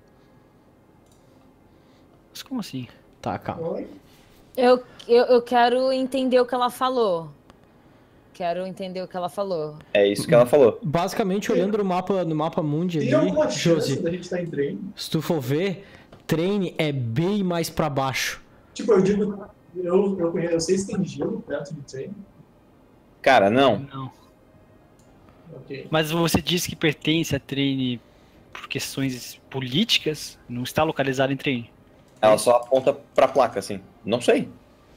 Mas como assim? Tá, calma. Oi? eu quero entender o que ela falou. Quero entender o que ela falou. é isso que ela falou. Basicamente, olhando no mapa mundi Tem ali, alguma chance Josi, da gente estar em treino? se tu for ver, treine é bem mais pra baixo. Tipo, eu digo, eu sei se tem gelo perto de treino. Cara, não. Não. Ok. Mas você disse que pertence a treine por questões políticas? Não está localizado em treine? Ela só aponta pra placa, assim. Não sei.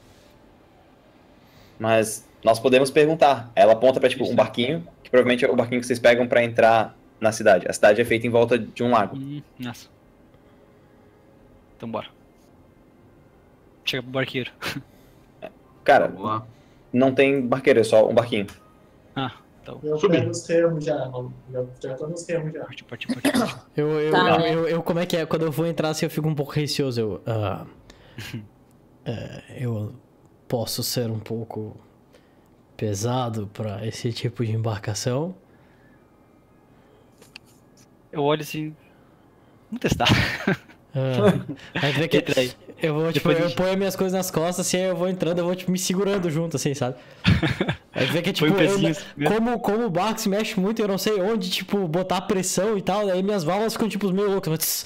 Mas nós podemos perguntar. Ela aponta pra, tipo, um barquinho, que provavelmente é o barquinho que vocês pegam pra entrar na cidade. A cidade é feita em volta de um lago. Nossa. Então bora. Chega pro barqueiro. Cara, Vamos lá. não tem barqueiro, é só um barquinho. Ah, então. Eu Subi. pego os remos já, mano. Já tô nos remos já. Partiu. Eu, Tá. como é que é? Quando eu vou entrar assim, eu fico um pouco receoso. Eu posso ser um pouco pesado pra esse tipo de embarcação. Eu olho assim. Vamos testar. Aí vê que Entra aí. eu vou, tipo, Depois a eu gente- ponho minhas coisas nas costas, assim, aí eu vou entrando, eu vou, tipo, me segurando junto, assim, sabe? Aí vê que, Põe tipo, um pezinho assim mesmo. como o barco se mexe muito, eu não sei onde, tipo, botar pressão e tal, daí minhas válvulas ficam, tipo, meio loucas.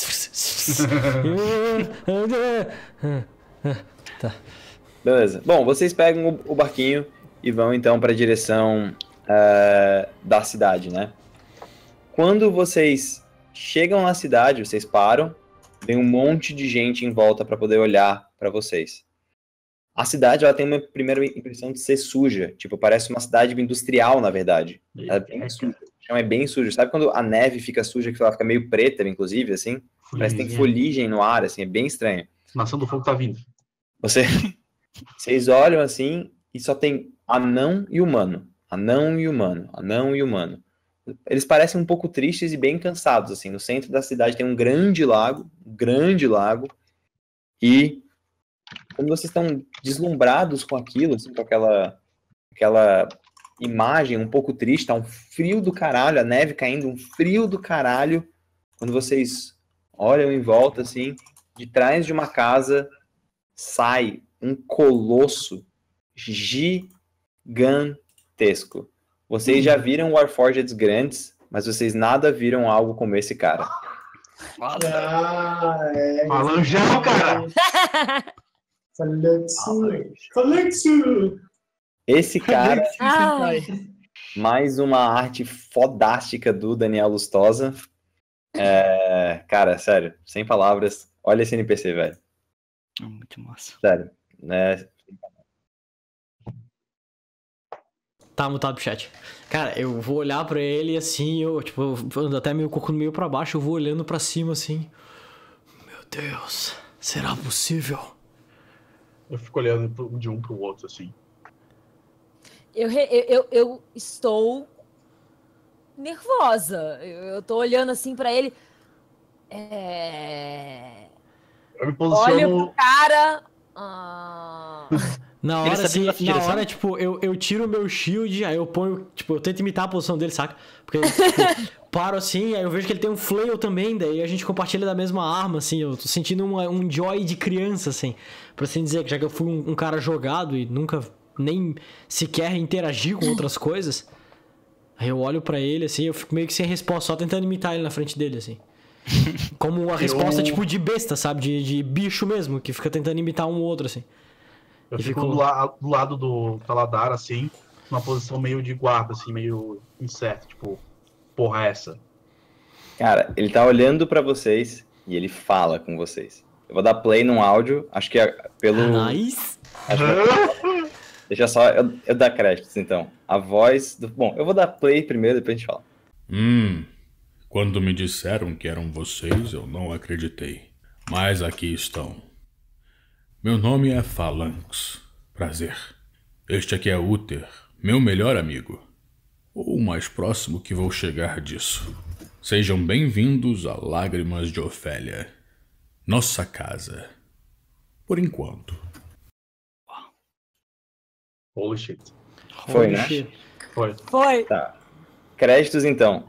Tá. Beleza. Bom, vocês pegam o barquinho e vão então para a direção da cidade, né? Quando vocês chegam na cidade, vocês param, vem um monte de gente em volta para poder olhar para vocês. A cidade, ela tem uma primeira impressão de ser suja, tipo, parece uma cidade industrial, na verdade. Ela é bem suja. O chão é bem sujo. Sabe quando a neve fica suja, que ela fica meio preta, inclusive, assim? Parece que tem fuligem no ar, assim, é bem estranho. Nação do Fogo tá vindo. Vocês olham assim e só tem anão e humano. Anão e humano. Anão e humano. Eles parecem um pouco tristes e bem cansados, assim. No centro da cidade tem um grande lago. E como vocês estão deslumbrados com aquilo, assim, com aquela imagem um pouco triste, tá um frio do caralho, a neve caindo, um frio do caralho. Quando vocês olham em volta, assim, de trás de uma casa sai um colosso gigantesco. Vocês já viram Warforgeds grandes, mas vocês nada viram algo como esse cara. Falanjão, cara! Falexo! Esse cara, Ah, mais uma arte fodástica do Daniel Lustosa. Cara, sério, sem palavras. Olha esse NPC, velho. Muito massa. Sério. Né? Tá mutado pro chat. Cara, eu vou olhar pra ele assim, eu, tipo, eu ando até meio corcunda meio pra baixo, eu vou olhando pra cima assim. Meu Deus, será possível? Eu fico olhando de um pro outro, assim. eu estou nervosa. Eu tô olhando assim pra ele. Eu me Olha pro posiciono. cara. Na Ele hora, sabia assim, nossa na direção? hora, tipo, eu tiro o meu shield, aí eu ponho, tipo, eu tento imitar a posição dele, saca? Porque, tipo, paro assim, aí eu vejo que ele tem um flail também, daí a gente compartilha da mesma arma, assim, eu tô sentindo um joy de criança, assim, por assim dizer, já que eu fui um cara jogado e nunca nem sequer interagi com outras coisas, aí eu olho pra ele, assim, eu fico meio que sem resposta, só tentando imitar ele na frente dele, assim. Como uma resposta, tipo, de besta, sabe? De bicho mesmo, que fica tentando imitar um outro, assim. Eu E fico ficou- do lado do Taladar, assim, numa posição meio de guarda, assim, meio incerto, tipo, porra essa. Cara, ele tá olhando pra vocês e ele fala com vocês. Eu vou dar play num áudio, acho que é pelo... Nice! Deixa só eu dar créditos, então. A voz do... Bom, eu vou dar play primeiro, depois a gente fala. Quando me disseram que eram vocês, eu não acreditei. Mas aqui estão. Meu nome é Phalanx. Prazer. Este aqui é Uther, meu melhor amigo. Ou o mais próximo que vou chegar disso. Sejam bem-vindos a Lágrimas de Ofélia. Nossa casa. Por enquanto. Holy shit. Foi, Holy né? shit. Foi. Foi. Tá. Créditos, então.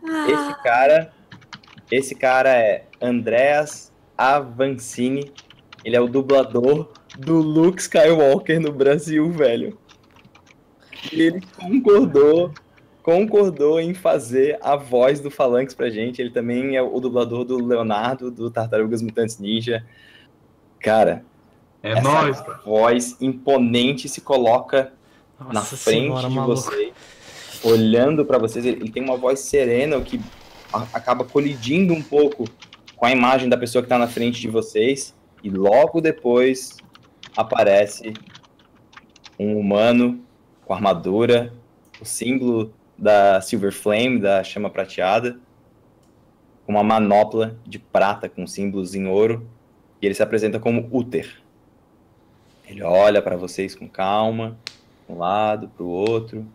Esse cara é Andreas Avancini. Ele é o dublador do Luke Skywalker no Brasil, velho. E ele concordou em fazer a voz do Phalanx pra gente. Ele também é o dublador do Leonardo, do Tartarugas Mutantes Ninja. Cara, É essa nóis, cara. voz imponente se coloca na Nossa frente senhora, de maluco. vocês, olhando pra vocês. Ele tem uma voz serena, o que acaba colidindo um pouco com a imagem da pessoa que tá na frente de vocês. E logo depois aparece um humano com armadura, o símbolo da Silver Flame, da chama prateada, com uma manopla de prata com símbolos em ouro. E ele se apresenta como Uther. Ele olha pra vocês com calma, de um lado, pro outro.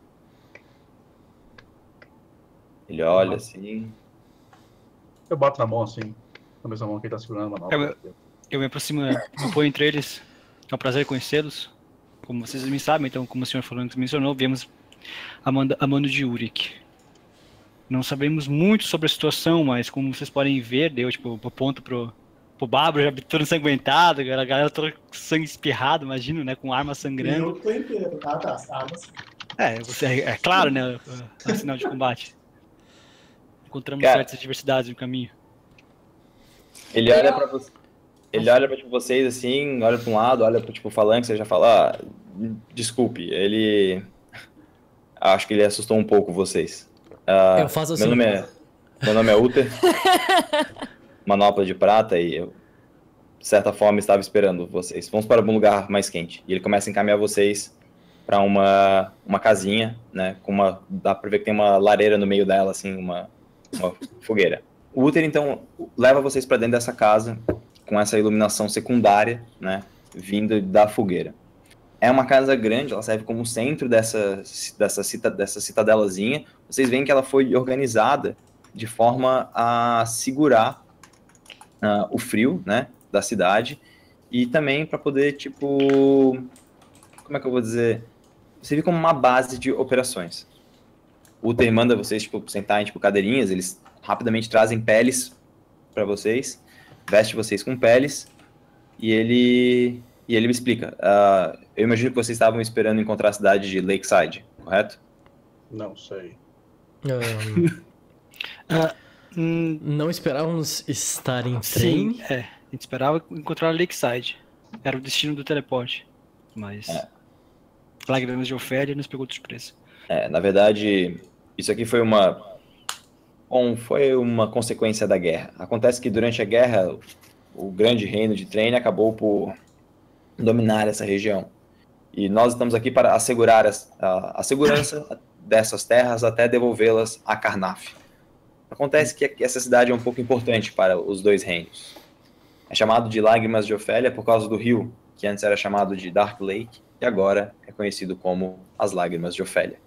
Ele olha assim. Eu boto na mão, assim, na mesma mão que ele tá segurando a manopla. Eu me aproximo, me apoio entre eles. É um prazer conhecê-los. Como vocês me sabem, então, como o senhor Phalanx mencionou, viemos a mando de Uric. Não sabemos muito sobre a situação, mas como vocês podem ver, deu tipo ponto pro Bárbaro, já todo ensanguentado, a galera toda com sangue espirrado, imagino, né, com arma E sangrando. eu tô inteiro. Ah, tá. Armas. É claro, né, é sinal de combate. Encontramos Cara. certas adversidades no caminho. Ele olha pra você. Ele olha pra tipo, vocês assim, olha pra um lado, olha pra tipo, o Phalanx, você já fala, desculpe, ele. Acho que ele assustou um pouco vocês. Eu faço assim. Meu nome é Uther. Manopla de prata e eu, de certa forma, estava esperando vocês. Vamos para um lugar mais quente. E ele começa a encaminhar vocês para uma casinha, né? Dá pra ver que tem uma lareira no meio dela, assim, uma fogueira. O Uther, então, leva vocês para dentro dessa casa com essa iluminação secundária, né? Vindo da fogueira. É uma casa grande, ela serve como centro dessa citadelazinha. Vocês veem que ela foi organizada de forma a segurar o frio, né, da cidade, e também para poder, tipo, como é que eu vou dizer, servir como uma base de operações. O Uther manda vocês, tipo, sentar em, tipo, cadeirinhas, eles rapidamente trazem peles para vocês, veste vocês com peles, e ele me explica. Eu imagino que vocês estavam esperando encontrar a cidade de Lakeside, correto? Não sei. Não esperávamos estar em trem? Sim, a gente esperava encontrar Lakeside. Era o destino do teleporte. Mas Lágrimas de Ofélia nos pegou de surpresa. Na verdade, isso aqui foi uma consequência da guerra. Acontece que durante a guerra, o grande reino de Train acabou por dominar essa região. E nós estamos aqui para assegurar a segurança dessas terras até devolvê-las a Carnaf. Acontece que essa cidade é um pouco importante para os dois reinos. É chamado de Lágrimas de Ofélia por causa do rio, que antes era chamado de Dark Lake, e agora é conhecido como as Lágrimas de Ofélia.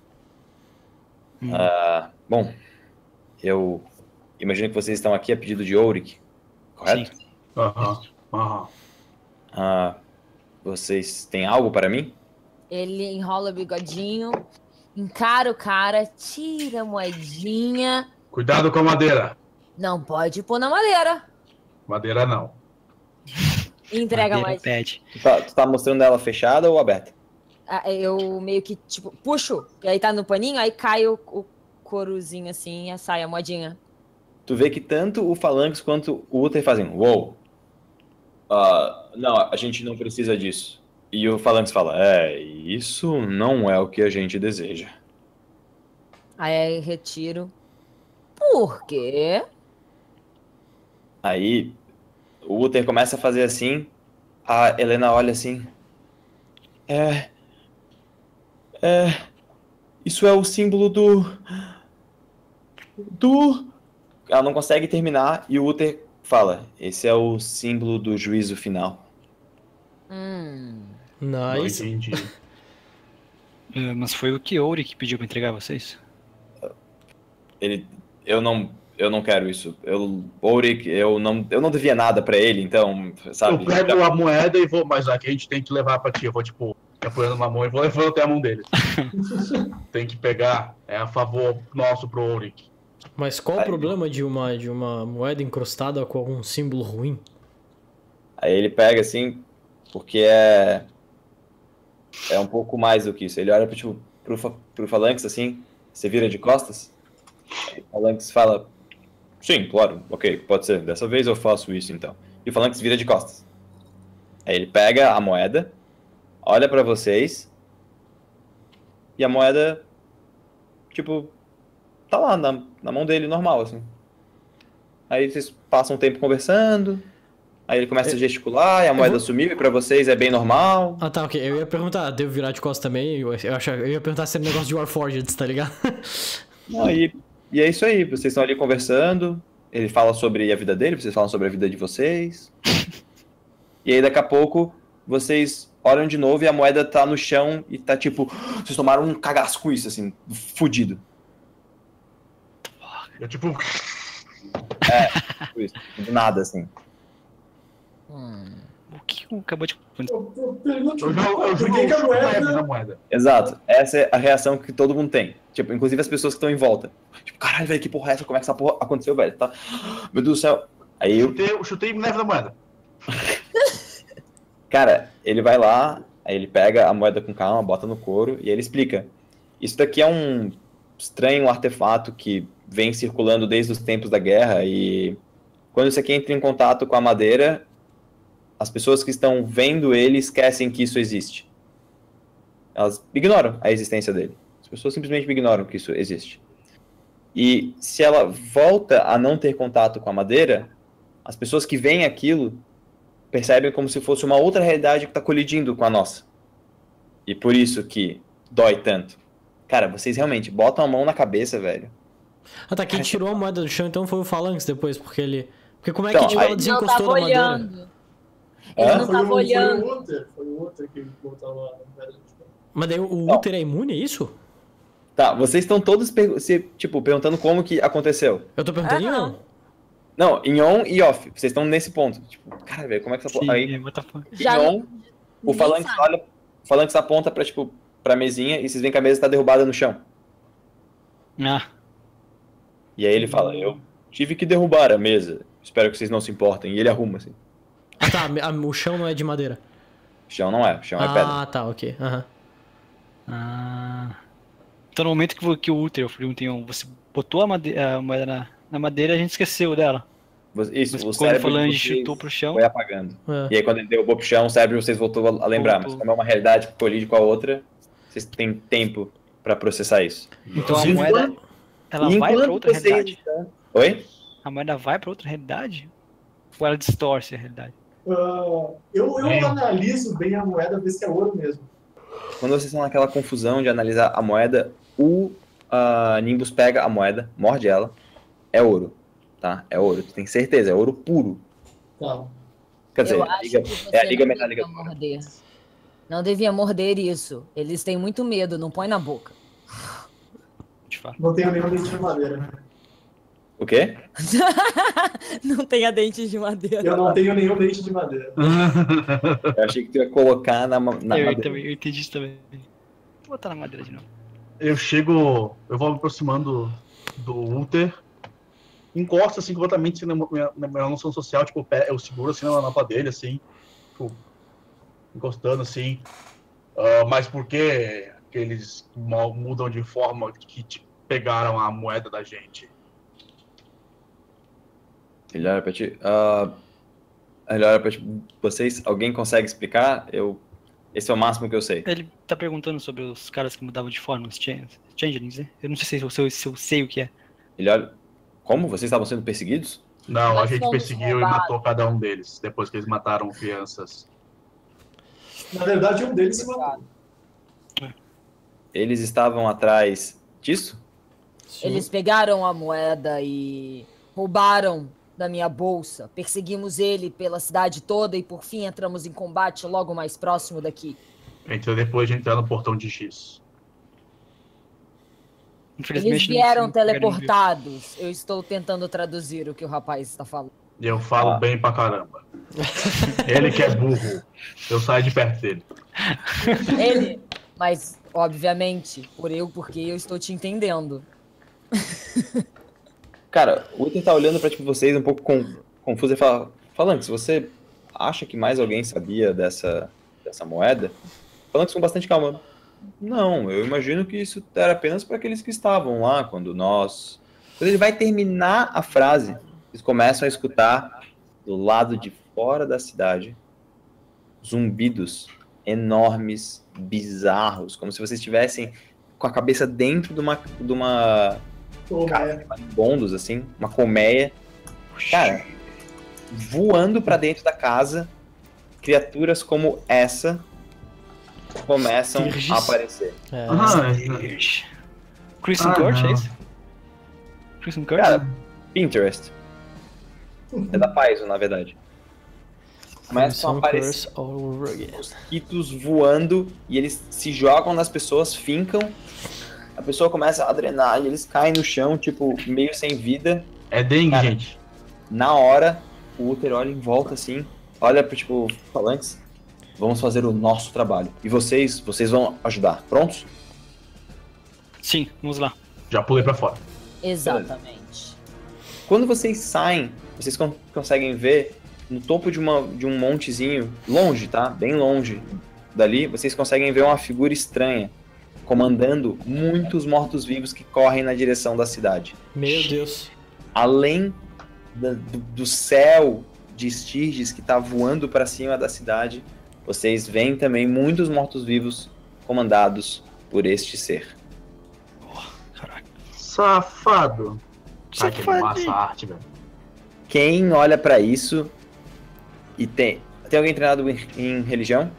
Bom, eu imagino que vocês estão aqui a pedido de Ulrich, correto? Sim. Vocês têm algo para mim? Ele enrola o bigodinho, encara o cara, tira a moedinha. Cuidado com a madeira. Não pode pôr na madeira. Madeira não. Entrega Madeira mais. pede. Tu tá mostrando ela fechada ou aberta? Eu meio que, tipo, puxo, e aí tá no paninho, aí cai o corozinho assim, e sai a modinha. Tu vê que tanto o Phalanx quanto o Uther fazem uou. Não, a gente não precisa disso. E o Phalanx fala, isso não é o que a gente deseja. Aí retiro. Por quê? Aí o Uther começa a fazer assim, a Helena olha assim. Isso é o símbolo do... Ela não consegue terminar e o Uther fala, esse é o símbolo do juízo final. Não Nice. entendi. Mas foi o Kiori que pediu pra entregar a vocês? Eu não quero isso. Ulrich, eu não devia nada pra ele, então, sabe? Eu pego a moeda e vou, mas aqui a gente tem que levar pra ti. Eu vou, tipo, apoiando uma mão e vou levando até a mão dele. Tem que pegar, é a favor nosso pro Ulrich. Mas qual o problema de uma moeda encrustada com algum símbolo ruim? Aí ele pega assim, porque é um pouco mais do que isso. Ele olha pro Phalanx assim, você vira de costas. Aí o Phalanx fala, sim, claro, ok, pode ser. Dessa vez eu faço isso então. E o Phalanx vira de costas. Aí ele pega a moeda, olha pra vocês, e a moeda, tipo, tá lá na mão dele, normal, assim. Aí vocês passam um tempo conversando, aí ele começa a gesticular, e a moeda sumiu, e pra vocês é bem normal. Ah, tá, ok. Eu ia perguntar, devo virar de costas também? Eu ia perguntar se era negócio de Warforged, tá ligado? Não, e é isso aí, vocês estão ali conversando, ele fala sobre a vida dele, vocês falam sobre a vida de vocês. E aí daqui a pouco, vocês olham de novo e a moeda tá no chão e tá tipo, vocês tomaram um cagaço com isso, assim, fudido. Eu, tipo, Isso, do nada, assim. O que acabou de acontecer? Eu pergunto, Eu jogo por que que a leve moeda... na moeda. Exato. Essa é a reação que todo mundo tem. Tipo, inclusive as pessoas que estão em volta. Tipo, caralho, velho, que porra é essa? Como é que essa porra aconteceu, velho? Tá... Meu Deus do céu. Aí eu... Chutei neve na moeda. Cara, ele vai lá, aí ele pega a moeda com calma, bota no couro e ele explica. Isso daqui é um estranho artefato que vem circulando desde os tempos da guerra e quando isso aqui entra em contato com a madeira, as pessoas que estão vendo ele esquecem que isso existe. Elas ignoram a existência dele. As pessoas simplesmente ignoram que isso existe. E se ela volta a não ter contato com a madeira, as pessoas que veem aquilo percebem como se fosse uma outra realidade que está colidindo com a nossa. E por isso que dói tanto. Cara, vocês realmente botam a mão na cabeça, velho. Ah, tá, quem tirou a moeda do chão então foi o Phalanx depois, porque ele... Porque como é Então, que tipo, aí- ela Ele não desencostou tava da madeira? olhando. Ele Hã? não tava olhando. Foi o Uther que botou a moeda. Mas daí o Não. Uther é imune, é isso? Tá, vocês estão todos perguntando como que aconteceu. Eu tô perguntando Ah, não. Não, em on e off. Vocês estão nesse ponto. Tipo, cara, velho, como é que essa Sim, porra... Aí, what the fuck? Já em on, o ninguém Phalanx sabe. olha... O Phalanx aponta pra, tipo, pra mesinha e vocês veem que a mesa tá derrubada no chão. Ah, E aí ele fala, eu tive que derrubar a mesa. Espero que vocês não se importem. E ele arruma, assim. Ah, tá, o chão não é de madeira. O chão não é, o chão é pedra. Ah, tá, ok. Aham. Então no momento que o Uther, eu perguntei, você botou a moeda na madeira, a gente esqueceu dela. Isso, Mas o quando cérebro o Phalanx de vocês chutou pro chão, foi apagando. É. E aí quando ele derrubou pro chão, o cérebro de vocês voltou a lembrar. Voltou. Mas como é uma realidade que colide com a outra, vocês têm tempo pra processar isso. então a Enquanto- moeda, ela vai pra enquanto outra vocês realidade. estão- Oi? A moeda vai pra outra realidade? Ou ela distorce a realidade? Eu analiso bem a moeda, ver se é ouro mesmo. Quando vocês estão naquela confusão de analisar a moeda, o Nimbus pega a moeda, morde ela, é ouro, tá? É ouro, tu tem certeza, é ouro puro. Tá. Quer dizer, Eu a acho liga, que você é a liga não metálica. devia morder. Não devia morder isso. Eles têm muito medo, não põe na boca. De fato. Não tenho nenhum dente de madeira. O quê? Não tenha dentes de madeira. Eu não tenho nenhum dente de madeira. Eu achei que tu ia colocar na eu madeira. também, eu entendi isso também. Vou botar na madeira de novo. Eu vou me aproximando do Uther, encosto assim completamente assim, na minha noção social, tipo, eu seguro assim na napa dele, assim, tipo, encostando assim. Mas por que eles mudam de forma que pegaram a moeda da gente? Ele olha pra ti. Ele olha pra ti. Vocês, alguém consegue explicar? Esse é o máximo que eu sei. Ele tá perguntando sobre os caras que mudavam de forma, os changelings, né? Eu não sei se eu sei o que é. Ele olha. Como? Vocês estavam sendo perseguidos? Não, a Nós gente fomos perseguiu e roubados. matou cada um deles, depois que eles mataram crianças. Na verdade, um deles se matou. Eles estavam atrás disso? Eles pegaram a moeda e roubaram da minha bolsa. Perseguimos ele pela cidade toda e por fim entramos em combate logo mais próximo daqui. Então depois de entrar no portão de X. Infelizmente, Eles vieram não pegaram nenhum. teleportados. Eu estou tentando traduzir o que o rapaz está falando. E eu falo bem pra caramba. Ele que é burro. Eu saio de perto dele. Ele, mas obviamente, porque eu estou te entendendo. Cara, o Uther tá olhando pra tipo, vocês um pouco confuso e fala: Phalanx, você acha que mais alguém sabia dessa moeda? Phalanx com bastante calma. Não, eu imagino que isso era apenas para aqueles que estavam lá quando ele vai terminar a frase, eles começam a escutar do lado de fora da cidade zumbidos enormes, bizarros, como se vocês estivessem com a cabeça dentro de uma bondos, assim, uma colmeia. Cara, voando pra dentro da casa, criaturas como essa começam a aparecer. É. Crimson Court, é isso? Crimson Court? Cara, Pinterest. É da Paizo, na verdade. Começam a aparecer mosquitos voando e eles se jogam nas pessoas, fincam. A pessoa começa a drenar e eles caem no chão, tipo, meio sem vida. É dengue, Cara, gente. Na hora, o Uther olha em volta assim. olha pro tipo, Phalanx, vamos fazer o nosso trabalho. E vocês vão ajudar. Prontos? Sim, vamos lá. Já pulei pra fora. Exatamente. Quando vocês saem, vocês conseguem ver no topo de um montezinho, longe, tá? Bem longe dali, vocês conseguem ver uma figura estranha comandando muitos mortos-vivos que correm na direção da cidade. Meu Deus. Além do céu de Styges que tá voando para cima da cidade, vocês veem também muitos mortos-vivos comandados por este ser. Caraca. Safado. Ai, que Safadinho. massa a arte, velho. Quem olha para isso e tem alguém treinado em religião?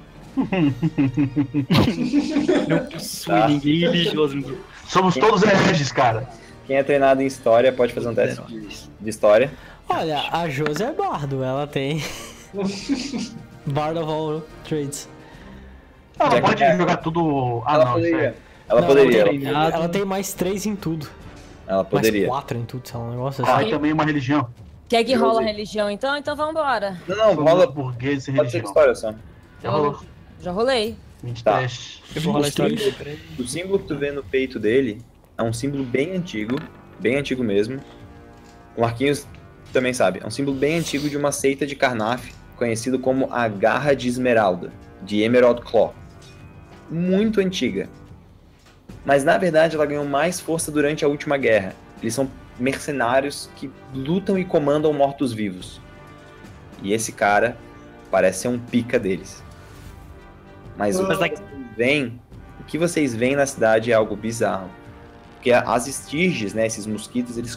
Não possui Tá. ninguém religioso no grupo. Somos todos hereges, cara. Quem é treinado em história pode fazer um teste de história. Olha, a Josi é bardo, ela tem. Bard of all trades. Ela Já que pode é- jogar tudo. Ah, Ela não, poderia. sério. Ela Não, poderia. ela Treinado. Ela tem mais 3 em tudo. Ela poderia. Mais 4 em tudo, sei lá, um negócio Ah, assim. e também uma religião. Quer que rola Josi. religião então? Então vambora. Não, Somos rola. burgueses sem Pode ser de religião. história só. Já rolou. Já rolei. 23. Eu vou rolar a história. O símbolo que tu vê no peito dele é um símbolo bem antigo mesmo. O Marquinhos também sabe. É um símbolo bem antigo de uma seita de Karnaf, conhecido como a Garra de Esmeralda, de Emerald Claw. Muito antiga. Mas na verdade ela ganhou mais força durante a última guerra. Eles são mercenários que lutam e comandam mortos-vivos. E esse cara parece ser um pica deles. Mas o que vocês veem na cidade é algo bizarro. Porque as Styges, né, esses mosquitos, eles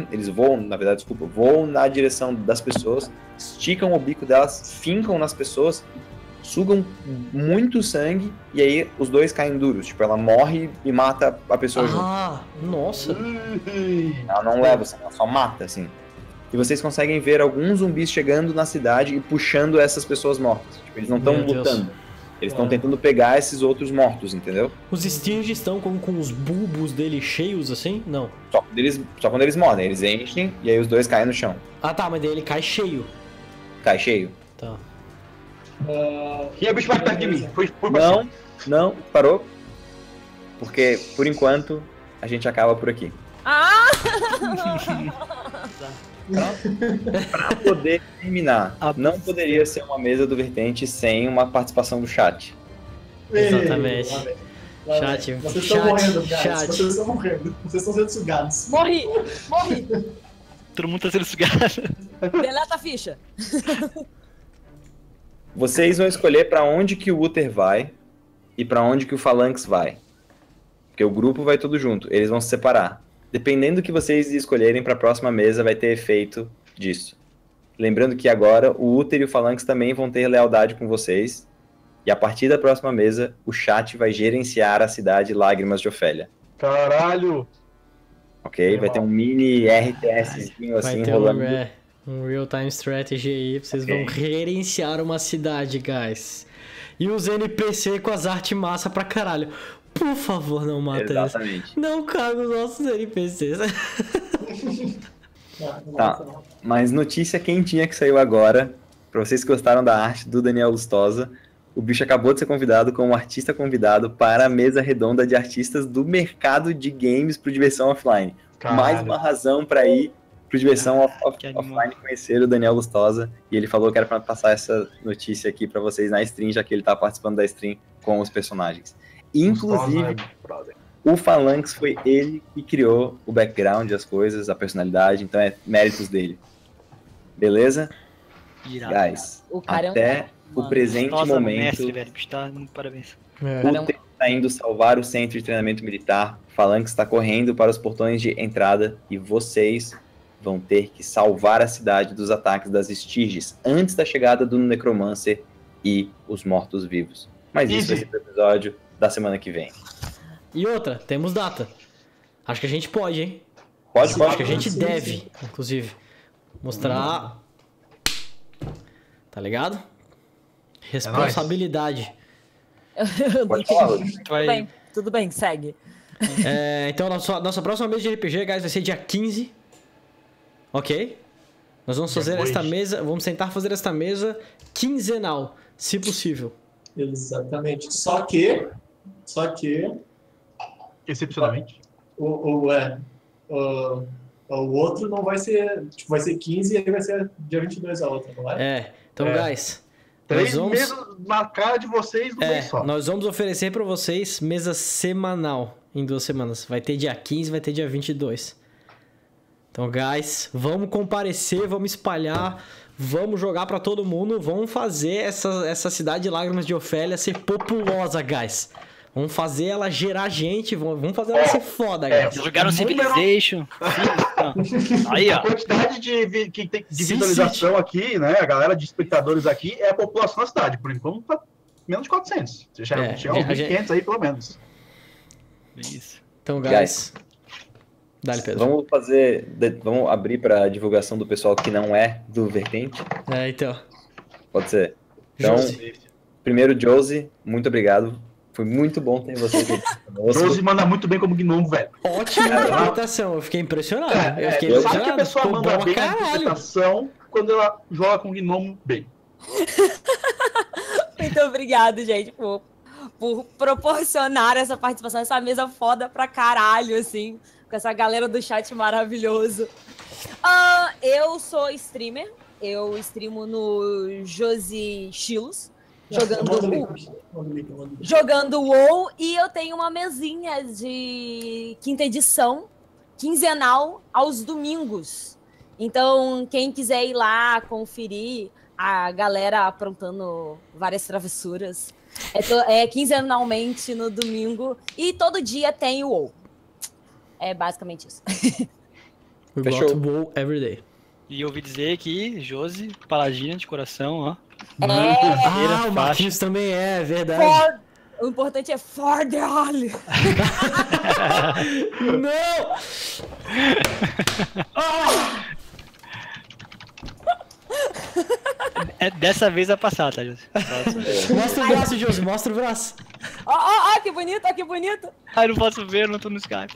voam na direção das pessoas, esticam o bico delas, fincam nas pessoas, sugam muito sangue e aí os dois caem duros. Tipo, ela morre e mata a pessoa junto. Ah, nossa. Ela não leva, assim, ela só mata, assim. E vocês conseguem ver alguns zumbis chegando na cidade e puxando essas pessoas mortas. Tipo, eles não estão Meu Deus. lutando. Eles estão tentando pegar esses outros mortos, entendeu? Os Stinge estão com os bulbos dele cheios assim? Não. Só quando eles mordem, eles enchem e aí os dois caem no chão. Ah tá, mas daí ele cai cheio. Cai cheio. Tá. E a bicho vai perto de mim. Foi pra Não, cima. não, parou. Porque, por enquanto, a gente acaba por aqui. Ah! Pra poder terminar, não poderia ser uma mesa do Vertente sem uma participação do chat. Exatamente. Lá vem, lá vem. Chat, Vocês estão chat, morrendo, guys. chat. Vocês estão morrendo. Vocês estão sendo sugados. Morri! Morri! Todo mundo tá sendo sugado. Deleta a ficha. Vocês vão escolher pra onde que o Uther vai e pra onde que o Phalanx vai. Porque o grupo vai tudo junto, eles vão se separar. Dependendo do que vocês escolherem pra próxima mesa, vai ter efeito disso. Lembrando que agora o Uther e o Phalanx também vão ter lealdade com vocês. E a partir da próxima mesa, o chat vai gerenciar a cidade Lágrimas de Ofélia. Caralho. Ok? Vai ter um mini RTSzinho Vai assim ter rolando. um real-time strategy aí, vocês Ok. vão gerenciar uma cidade, guys. E os NPC com as artes massa pra caralho. Por favor, não mata eles. Exatamente. Não caga os nossos NPCs. Tá. Mas notícia quentinha que saiu agora, pra vocês que gostaram da arte do Daniel Lustosa, o bicho acabou de ser convidado como artista convidado para a mesa redonda de artistas do mercado de games pro Diversão Offline. Caralho. Mais uma razão para ir pro Diversão que animal. Offline conhecer o Daniel Lustosa. E ele falou que era para passar essa notícia aqui para vocês na stream, já que ele tá participando da stream com os personagens. Inclusive, o Phalanx foi ele que criou o background, as coisas, a personalidade, então é méritos dele. Beleza? Irado. Guys, O cara até é um o presente Nossa, momento, mestre, velho. Bicho, tá... Parabéns. É. o Uther está indo salvar o centro de treinamento militar, o Phalanx está correndo para os portões de entrada e vocês vão ter que salvar a cidade dos ataques das Styges antes da chegada do Necromancer e os mortos-vivos. Mas isso vai ser pro episódio da semana que vem. E outra, temos data. Acho que a gente pode, hein? Pode, Acho pode. que a gente Sim, deve, sim. inclusive, mostrar. Tá ligado? Responsabilidade. Pode falar, Lud. Tu vai... Tudo bem, segue. Então, nossa próxima mesa de RPG, guys, vai ser dia 15. Ok? Nós vamos fazer Depois. esta mesa, vamos tentar fazer esta mesa quinzenal, se possível. Exatamente. Só que Excepcionalmente. o outro não vai ser. Tipo, vai ser 15 e aí vai ser dia 22 a outra, não é? Então, É. guys, 3 vamos- meses na cara de vocês no mês só. nós vamos oferecer pra vocês mesa semanal em 2 semanas. Vai ter dia 15, vai ter dia 22. Então, guys, vamos comparecer, vamos espalhar, vamos jogar pra todo mundo, vamos fazer essa cidade de Lágrimas de Ofélia ser populosa, guys. Vamos fazer ela gerar gente, vamos fazer ela ser foda, guys. Jogaram Número- Civilization. Aí, A ó. quantidade de Sim, visualização aqui, né? A galera de espectadores aqui é a população da cidade. Por enquanto, tá menos de 400. Você já chega aos 1.500 aí, pelo menos. Isso. Então, guys, dá-lhe, Pedro. Vamos abrir pra divulgação do pessoal que não é do Vertente. Então. Pode ser. Então, Josi. primeiro, Josie, muito obrigado. Foi muito bom ter você aqui conosco. 12 manda muito bem como gnomo, velho. Ótima interpretação, eu fiquei impressionado. Eu fiquei Sabe impressionado. que a pessoa Ficou manda bom bem pra na caralho. interpretação quando ela joga com gnomo bem. Muito obrigado, gente, por proporcionar essa participação, essa mesa foda pra caralho, assim, com essa galera do chat maravilhoso. Eu sou streamer, eu streamo no Josi Chilos, jogando WoW, e eu tenho uma mesinha de quinta edição, quinzenal, aos domingos. Então, quem quiser ir lá conferir a galera aprontando várias travessuras, é quinzenalmente no domingo, e todo dia tem o WoW. É basicamente isso. We Fechou. got WoW every day. E eu ouvi dizer que Josi, paladina de coração, ó. Ah, o Marquinhos também é verdade. O importante é for the Holy. Não! Dessa vez vai passar, tá, Josi? Mostra o braço, Josi, mostra o braço. Ó, que bonito, ó, que bonito. Ai, não posso ver, eu não tô no Skype.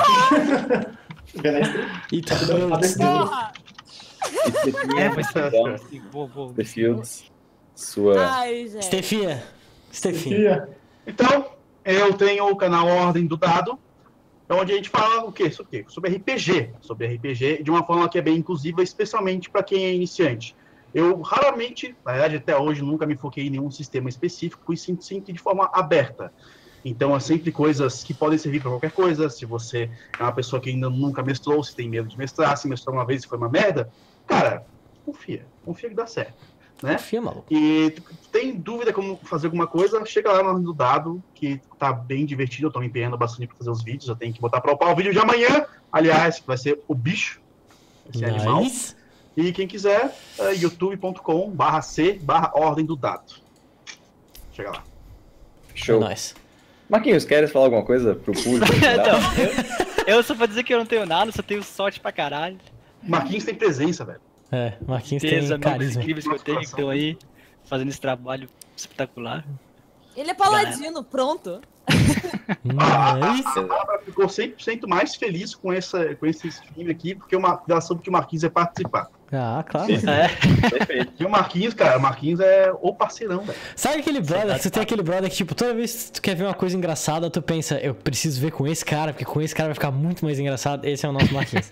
Eita, Porra. Vai ser Então, assim. Vou. The Fields, sua... Ai, gente. Stefinha. Então, eu tenho o canal Ordem do Dado, onde a gente fala o quê? Sobre RPG. Sobre RPG de uma forma que é bem inclusiva, especialmente para quem é iniciante. Eu raramente, na verdade até hoje, nunca me foquei em nenhum sistema específico e sempre de forma aberta. Então, é sempre coisas que podem servir para qualquer coisa. Se você é uma pessoa que ainda nunca mestrou, se tem medo de mestrar, se mestrou uma vez e foi uma merda, cara, confia que dá certo, né? Confia, maluco. E tem dúvida como fazer alguma coisa, chega lá no Ordem do Dado, que tá bem divertido, eu tô me empenhando bastante para fazer os vídeos, eu tenho que botar para upar o vídeo de amanhã, aliás, que vai ser o bicho, esse animal. Nice. E quem quiser, youtube.com/c/Ordem do Dado. Chega lá. Show. É nóis. Marquinhos, queres falar alguma coisa pro público? Então, eu só pra dizer que eu não tenho nada, só tenho sorte pra caralho. Marquinhos tem presença, velho. Marquinhos Tem os tem amigos carisma. incríveis que eu tenho que estão aí fazendo esse trabalho espetacular. Ele é paladino, pronto. Nice. Ficou 100% mais feliz com esse stream aqui, porque ela soube que o Marquinhos ia participar. Ah, claro. Perfeito. E o Marquinhos, cara, o Marquinhos é o parceirão, velho. Sabe aquele brother, você tem aquele brother que, tipo, toda vez que tu quer ver uma coisa engraçada, tu pensa, eu preciso ver com esse cara, porque com esse cara vai ficar muito mais engraçado. Esse é o nosso Marquinhos.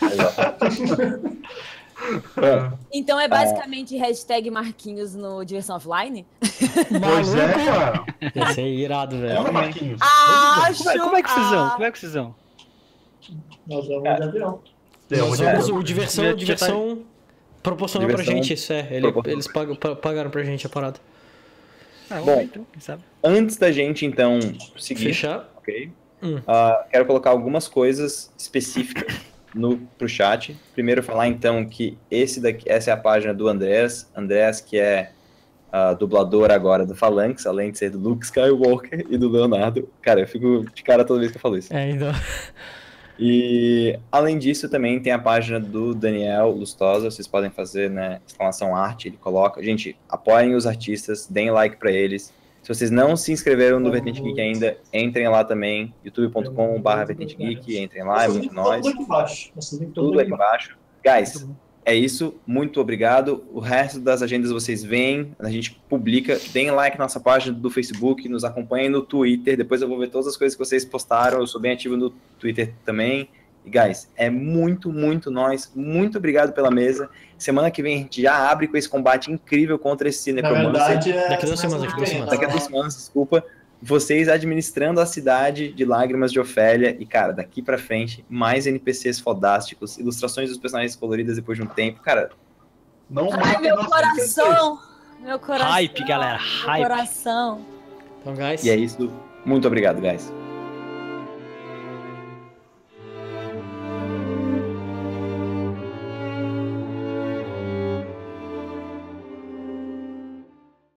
Bom, Então é basicamente hashtag Marquinhos no Diversão Offline? Pois é, cara. Esse é irado, É velho. o Marquinhos. Acho. Como é que vocês vão? Como é que vocês vão? Nós vamos de avião. Nós somos o Diversão proporcionou pra Diversão gente isso, Eles pagaram pra gente a parada. Bom. Então, quem sabe? antes da gente, então, seguir, Fechar? ok? Hum. Quero colocar algumas coisas específicas pro chat. Primeiro falar, então, que essa é a página do Andrés. Andrés, que é dublador agora do Phalanx, além de ser do Luke Skywalker e do Leonardo. Cara, eu fico de cara toda vez que eu falo isso. Então. E, além disso, também tem a página do Daniel Lustosa. Vocês podem fazer, né, exclamação arte, ele coloca. Gente, apoiem os artistas, deem like pra eles. Se vocês não se inscreveram no Vertente Geek ainda, entrem lá também, youtube.com/Vertente Geek, entrem lá, é muito nóis. Tudo aqui embaixo. Tudo aqui embaixo. Guys, É isso, muito obrigado. O resto das agendas vocês veem, a gente publica. Deem like na nossa página do Facebook, nos acompanhem no Twitter. Depois eu vou ver todas as coisas que vocês postaram. Eu sou bem ativo no Twitter também. E, guys, é muito nóis. Muito obrigado pela mesa. Semana que vem a gente já abre com esse combate incrível contra esse Necromancer. Na verdade, Daqui a 2 semanas, Daqui a 2 semanas, desculpa. Vocês administrando a cidade de Lágrimas de Ofélia. E, cara, daqui pra frente, mais NPCs fodásticos, ilustrações dos personagens coloridas depois de um tempo. Cara, Não Ai, matem meu nossos coração! Meu coração. Hype, galera, Meu hype. coração. Então, guys. e é isso. Muito obrigado, guys.